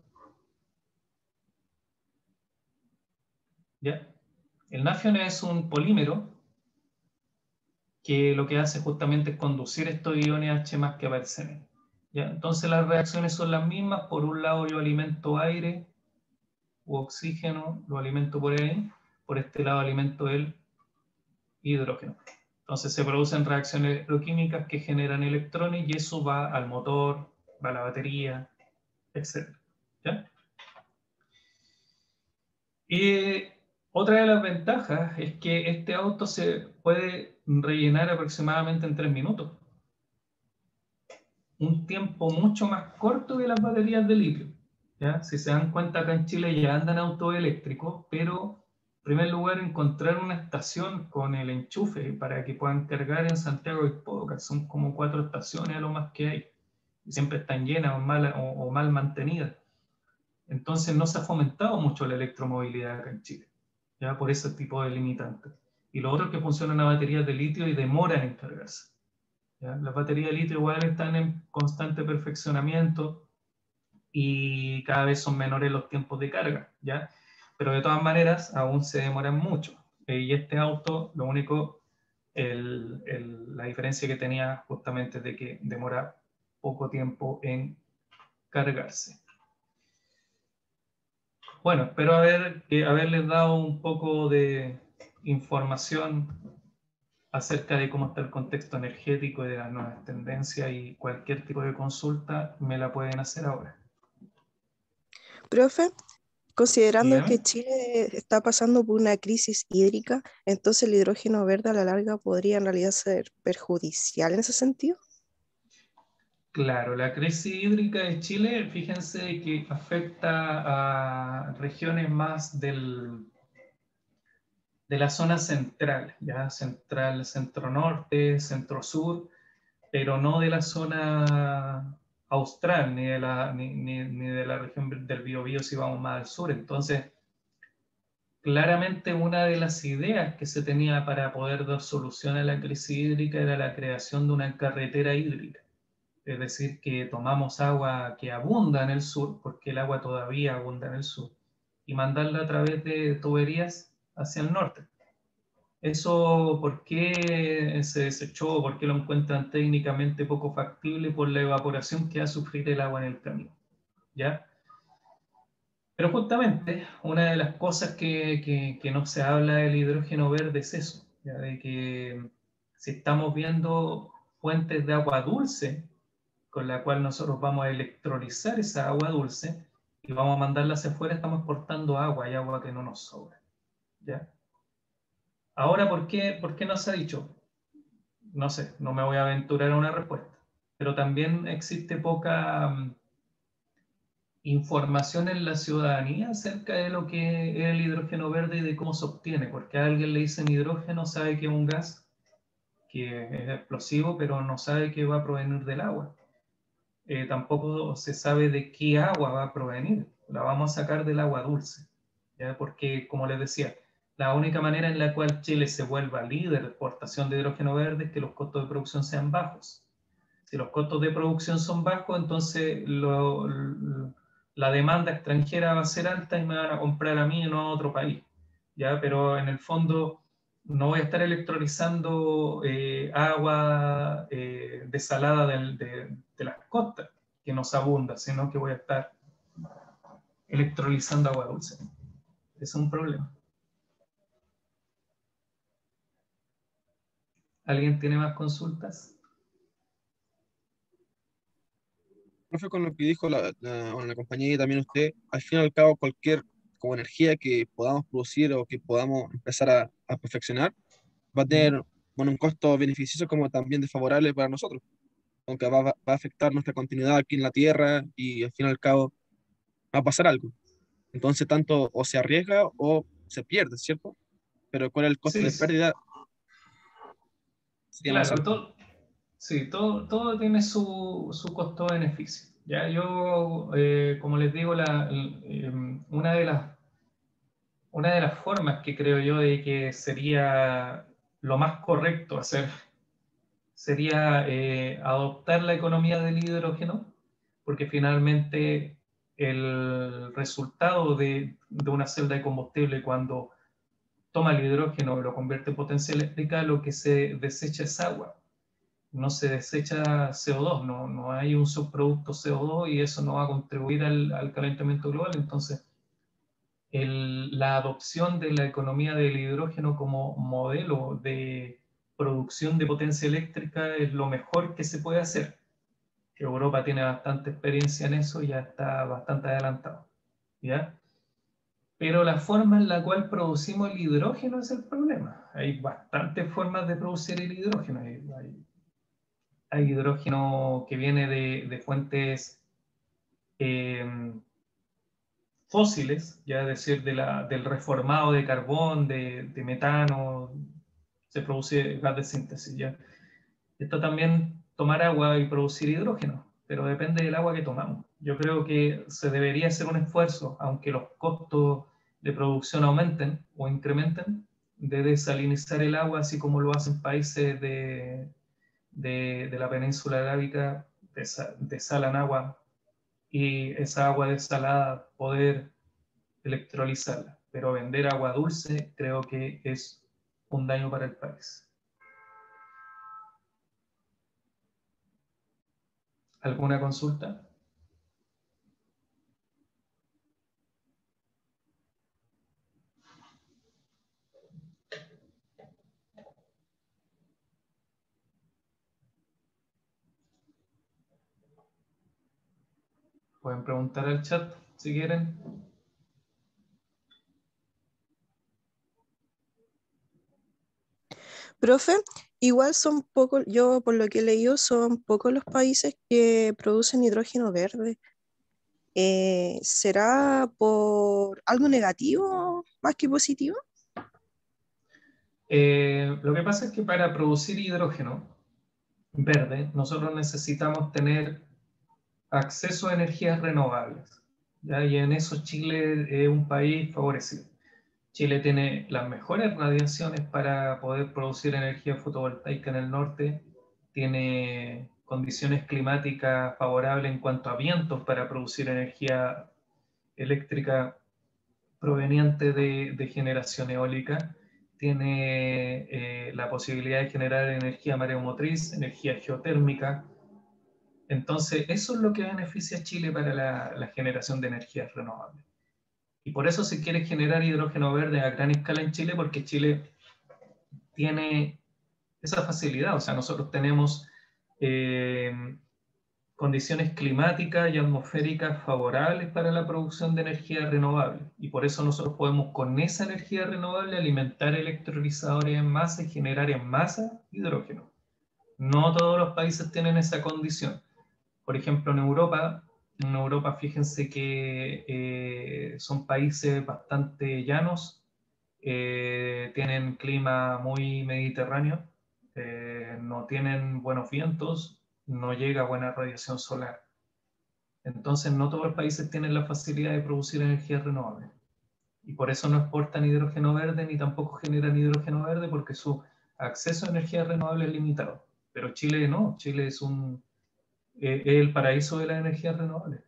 [SPEAKER 2] ¿Ya? El Nafion es un polímero que lo que hace justamente es conducir estos iones H más que aparecen. ¿Ya? Entonces las reacciones son las mismas. Por un lado yo alimento aire u oxígeno, lo alimento por ahí. Por este lado alimento el hidrógeno. Entonces se producen reacciones electroquímicas que generan electrones y eso va al motor, va a la batería, etcétera. ¿Ya? Y otra de las ventajas es que este auto se puede rellenar aproximadamente en tres minutos. Un tiempo mucho más corto que las baterías de litio. ¿Ya? Si se dan cuenta, acá en Chile ya andan autos eléctricos, pero en primer lugar encontrar una estación con el enchufe para que puedan cargar en Santiago hay pocas, son como cuatro estaciones a lo más que hay, y siempre están llenas o mal, o, o mal mantenidas. Entonces no se ha fomentado mucho la electromovilidad acá en Chile, ¿ya? Por ese tipo de limitantes. Y lo otro es que funcionan a baterías de litio y demoran en cargarse. ¿Ya? Las baterías de litio igual están en constante perfeccionamiento y cada vez son menores los tiempos de carga, ¿ya? Pero de todas maneras aún se demoran mucho. Eh, y este auto, lo único, el, el, la diferencia que tenía justamente es de que demora poco tiempo en cargarse. Bueno, espero haber, eh, haberles dado un poco de información acerca de cómo está el contexto energético y de las nuevas tendencias, y cualquier tipo de consulta me la pueden hacer ahora.
[SPEAKER 3] Profe, considerando
[SPEAKER 2] Dígame.
[SPEAKER 3] que Chile está pasando por una crisis hídrica, entonces el hidrógeno verde a la larga podría en realidad ser perjudicial en ese sentido.
[SPEAKER 2] Claro, la crisis hídrica de Chile, fíjense que afecta a regiones más del, de la zona central, ya central, centro norte, centro sur, pero no de la zona austral, ni de la, ni, ni, ni de la región del Biobío si vamos más al sur. Entonces, claramente una de las ideas que se tenía para poder dar solución a la crisis hídrica era la creación de una carretera hídrica. Es decir, que tomamos agua que abunda en el sur, porque el agua todavía abunda en el sur, y mandarla a través de tuberías hacia el norte. Eso, ¿por qué se desechó? ¿Por qué lo encuentran técnicamente poco factible? Por la evaporación que va a sufrir el agua en el camino, ¿ya? Pero justamente, una de las cosas que, que, que no se habla del hidrógeno verde es eso, ¿ya? De que si estamos viendo fuentes de agua dulce, con la cual nosotros vamos a electrolizar esa agua dulce y vamos a mandarla hacia afuera, estamos exportando agua, y agua que no nos sobra, ¿ya? Ahora, ¿por qué, ¿por qué no se ha dicho? No sé, no me voy a aventurar a una respuesta, pero también existe poca um, información en la ciudadanía acerca de lo que es el hidrógeno verde y de cómo se obtiene, porque a alguien le dicen hidrógeno, sabe que es un gas que es explosivo, pero no sabe que va a provenir del agua. Eh, tampoco se sabe de qué agua va a provenir, la vamos a sacar del agua dulce, ¿ya? Porque, como les decía, la única manera en la cual Chile se vuelva líder de exportación de hidrógeno verde es que los costos de producción sean bajos. Si los costos de producción son bajos, entonces lo, lo, la demanda extranjera va a ser alta y me van a comprar a mí y no a otro país, ¿ya? Pero en el fondo no voy a estar electrolizando eh, agua eh, desalada de, de, de las costas, que nos abunda, sino que voy a estar electrolizando agua dulce. Es un problema. ¿Alguien tiene más consultas?
[SPEAKER 1] Profe, con lo que dijo la, la, bueno, la compañía y también usted, al fin y al cabo cualquier como energía que podamos producir o que podamos empezar a, a perfeccionar, va a
[SPEAKER 2] Mm.
[SPEAKER 1] tener, bueno, un costo beneficioso como también desfavorable para nosotros, aunque va, va va a afectar nuestra continuidad aquí en la Tierra y al fin y al cabo va a pasar algo. Entonces, tanto o se arriesga o se pierde, ¿cierto? Pero ¿cuál es el costo
[SPEAKER 2] Sí,
[SPEAKER 1] de
[SPEAKER 2] sí,
[SPEAKER 1] pérdida? Sería más
[SPEAKER 2] claro,
[SPEAKER 1] alto.
[SPEAKER 2] todo, sí, todo, todo tiene su, su costo-beneficio. Ya yo, eh, como les digo, la, el- em, una de las, una de las formas que creo yo de que sería lo más correcto hacer sería eh, adoptar la economía del hidrógeno, porque finalmente el resultado de, de una celda de combustible cuando toma el hidrógeno y lo convierte en potencia eléctrica, lo que se desecha es agua, no se desecha C O dos, no, no hay un subproducto C O dos y eso no va a contribuir al, al calentamiento global. Entonces, el, la adopción de la economía del hidrógeno como modelo de producción de potencia eléctrica es lo mejor que se puede hacer. Europa tiene bastante experiencia en eso y ya está bastante adelantado, ¿ya? Pero la forma en la cual producimos el hidrógeno es el problema. Hay bastantes formas de producir el hidrógeno. Hay, hay, hay hidrógeno que viene de, de fuentes eh, fósiles, ya es decir, de la, del reformado de carbón, de, de metano, se produce gas de síntesis, ¿ya? Esto también tomar agua y producir hidrógeno, pero depende del agua que tomamos. Yo creo que se debería hacer un esfuerzo, aunque los costos de producción aumenten o incrementen, de desalinizar el agua, así como lo hacen países de, de, de la península arábica, desalan agua y esa agua desalada poder electrolizarla. Pero vender agua dulce creo que es un daño para el país. ¿Alguna consulta? Pueden preguntar al chat si quieren.
[SPEAKER 3] Profe, igual son pocos, yo por lo que he leído, son pocos los países que producen hidrógeno verde. Eh, ¿será por algo negativo más que positivo?
[SPEAKER 2] Eh, lo que pasa es que para producir hidrógeno verde, nosotros necesitamos tener acceso a energías renovables, ¿ya? Y en eso Chile es un país favorecido. Chile tiene las mejores radiaciones para poder producir energía fotovoltaica en el norte, tiene condiciones climáticas favorables en cuanto a vientos para producir energía eléctrica proveniente de, de generación eólica, tiene eh, la posibilidad de generar energía mareomotriz, energía geotérmica. Entonces, eso es lo que beneficia a Chile para la, la generación de energías renovables. Y por eso se quiere generar hidrógeno verde a gran escala en Chile, porque Chile tiene esa facilidad. O sea, nosotros tenemos eh, condiciones climáticas y atmosféricas favorables para la producción de energía renovable. Y por eso nosotros podemos con esa energía renovable alimentar electrolizadores en masa y generar en masa hidrógeno. No todos los países tienen esa condición. Por ejemplo, en Europa, en Europa fíjense que eh, son países bastante llanos, eh, tienen clima muy mediterráneo, eh, no tienen buenos vientos, no llega buena radiación solar. Entonces, no todos los países tienen la facilidad de producir energía renovable. Y por eso no exportan hidrógeno verde ni tampoco generan hidrógeno verde porque su acceso a energía renovable es limitado. Pero Chile no, Chile es un, eh, es el paraíso de la energía renovable.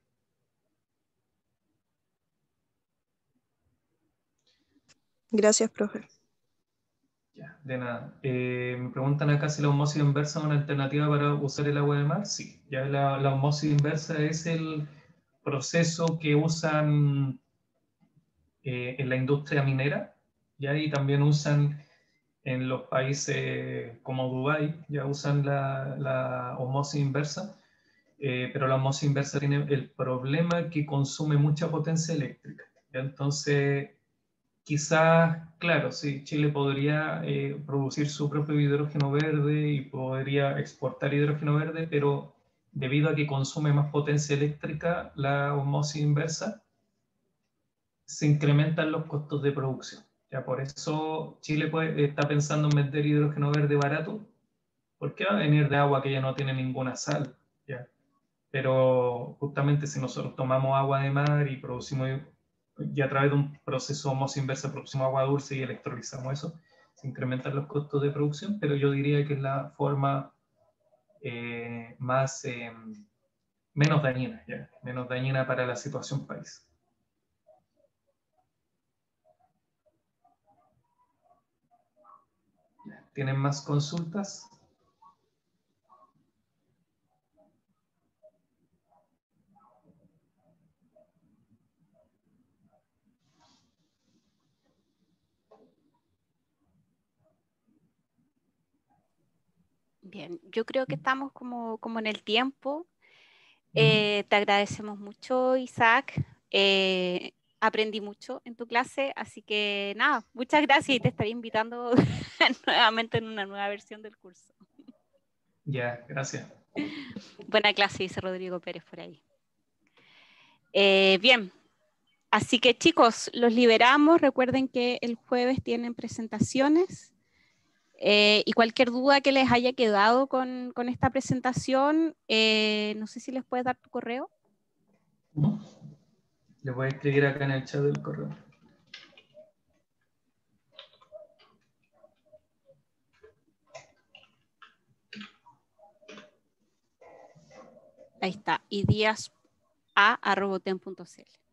[SPEAKER 3] Gracias, profe.
[SPEAKER 2] Ya, de nada. Eh, me preguntan acá si la osmosis inversa es una alternativa para usar el agua de mar. Sí, ya la, la osmosis inversa es el proceso que usan eh, en la industria minera, ya, y también usan en los países como Dubái, ya usan la, la osmosis inversa, eh, pero la osmosis inversa tiene el problema que consume mucha potencia eléctrica. ¿Ya? Entonces, quizás, claro, sí, Chile podría eh, producir su propio hidrógeno verde y podría exportar hidrógeno verde, pero debido a que consume más potencia eléctrica, la osmosis inversa, se incrementan los costos de producción. Ya por eso Chile puede, está pensando en vender hidrógeno verde barato, porque va a venir de agua que ya no tiene ninguna sal. ¿Ya? Pero justamente si nosotros tomamos agua de mar y producimos, y a través de un proceso osmosis inversa producimos agua dulce y electrolizamos eso, se incrementan los costos de producción, pero yo diría que es la forma eh, más, eh, menos dañina, ¿ya? Menos dañina para la situación país. ¿Tienen más consultas?
[SPEAKER 4] Bien, yo creo que estamos como, como en el tiempo. Eh, te agradecemos mucho, Isaac. Eh, aprendí mucho en tu clase, así que nada, muchas gracias y te estaré invitando nuevamente en una nueva versión del curso.
[SPEAKER 2] Ya, gracias.
[SPEAKER 4] Buena clase, dice Rodrigo Pérez por ahí. Eh, bien, así que chicos, los liberamos. Recuerden que el jueves tienen presentaciones. Eh, y cualquier duda que les haya quedado con, con esta presentación, eh, no sé si les puedes dar tu correo.
[SPEAKER 2] ¿No? Le voy a escribir acá en el chat del correo.
[SPEAKER 4] Ahí está, idias a arroba ten punto c l.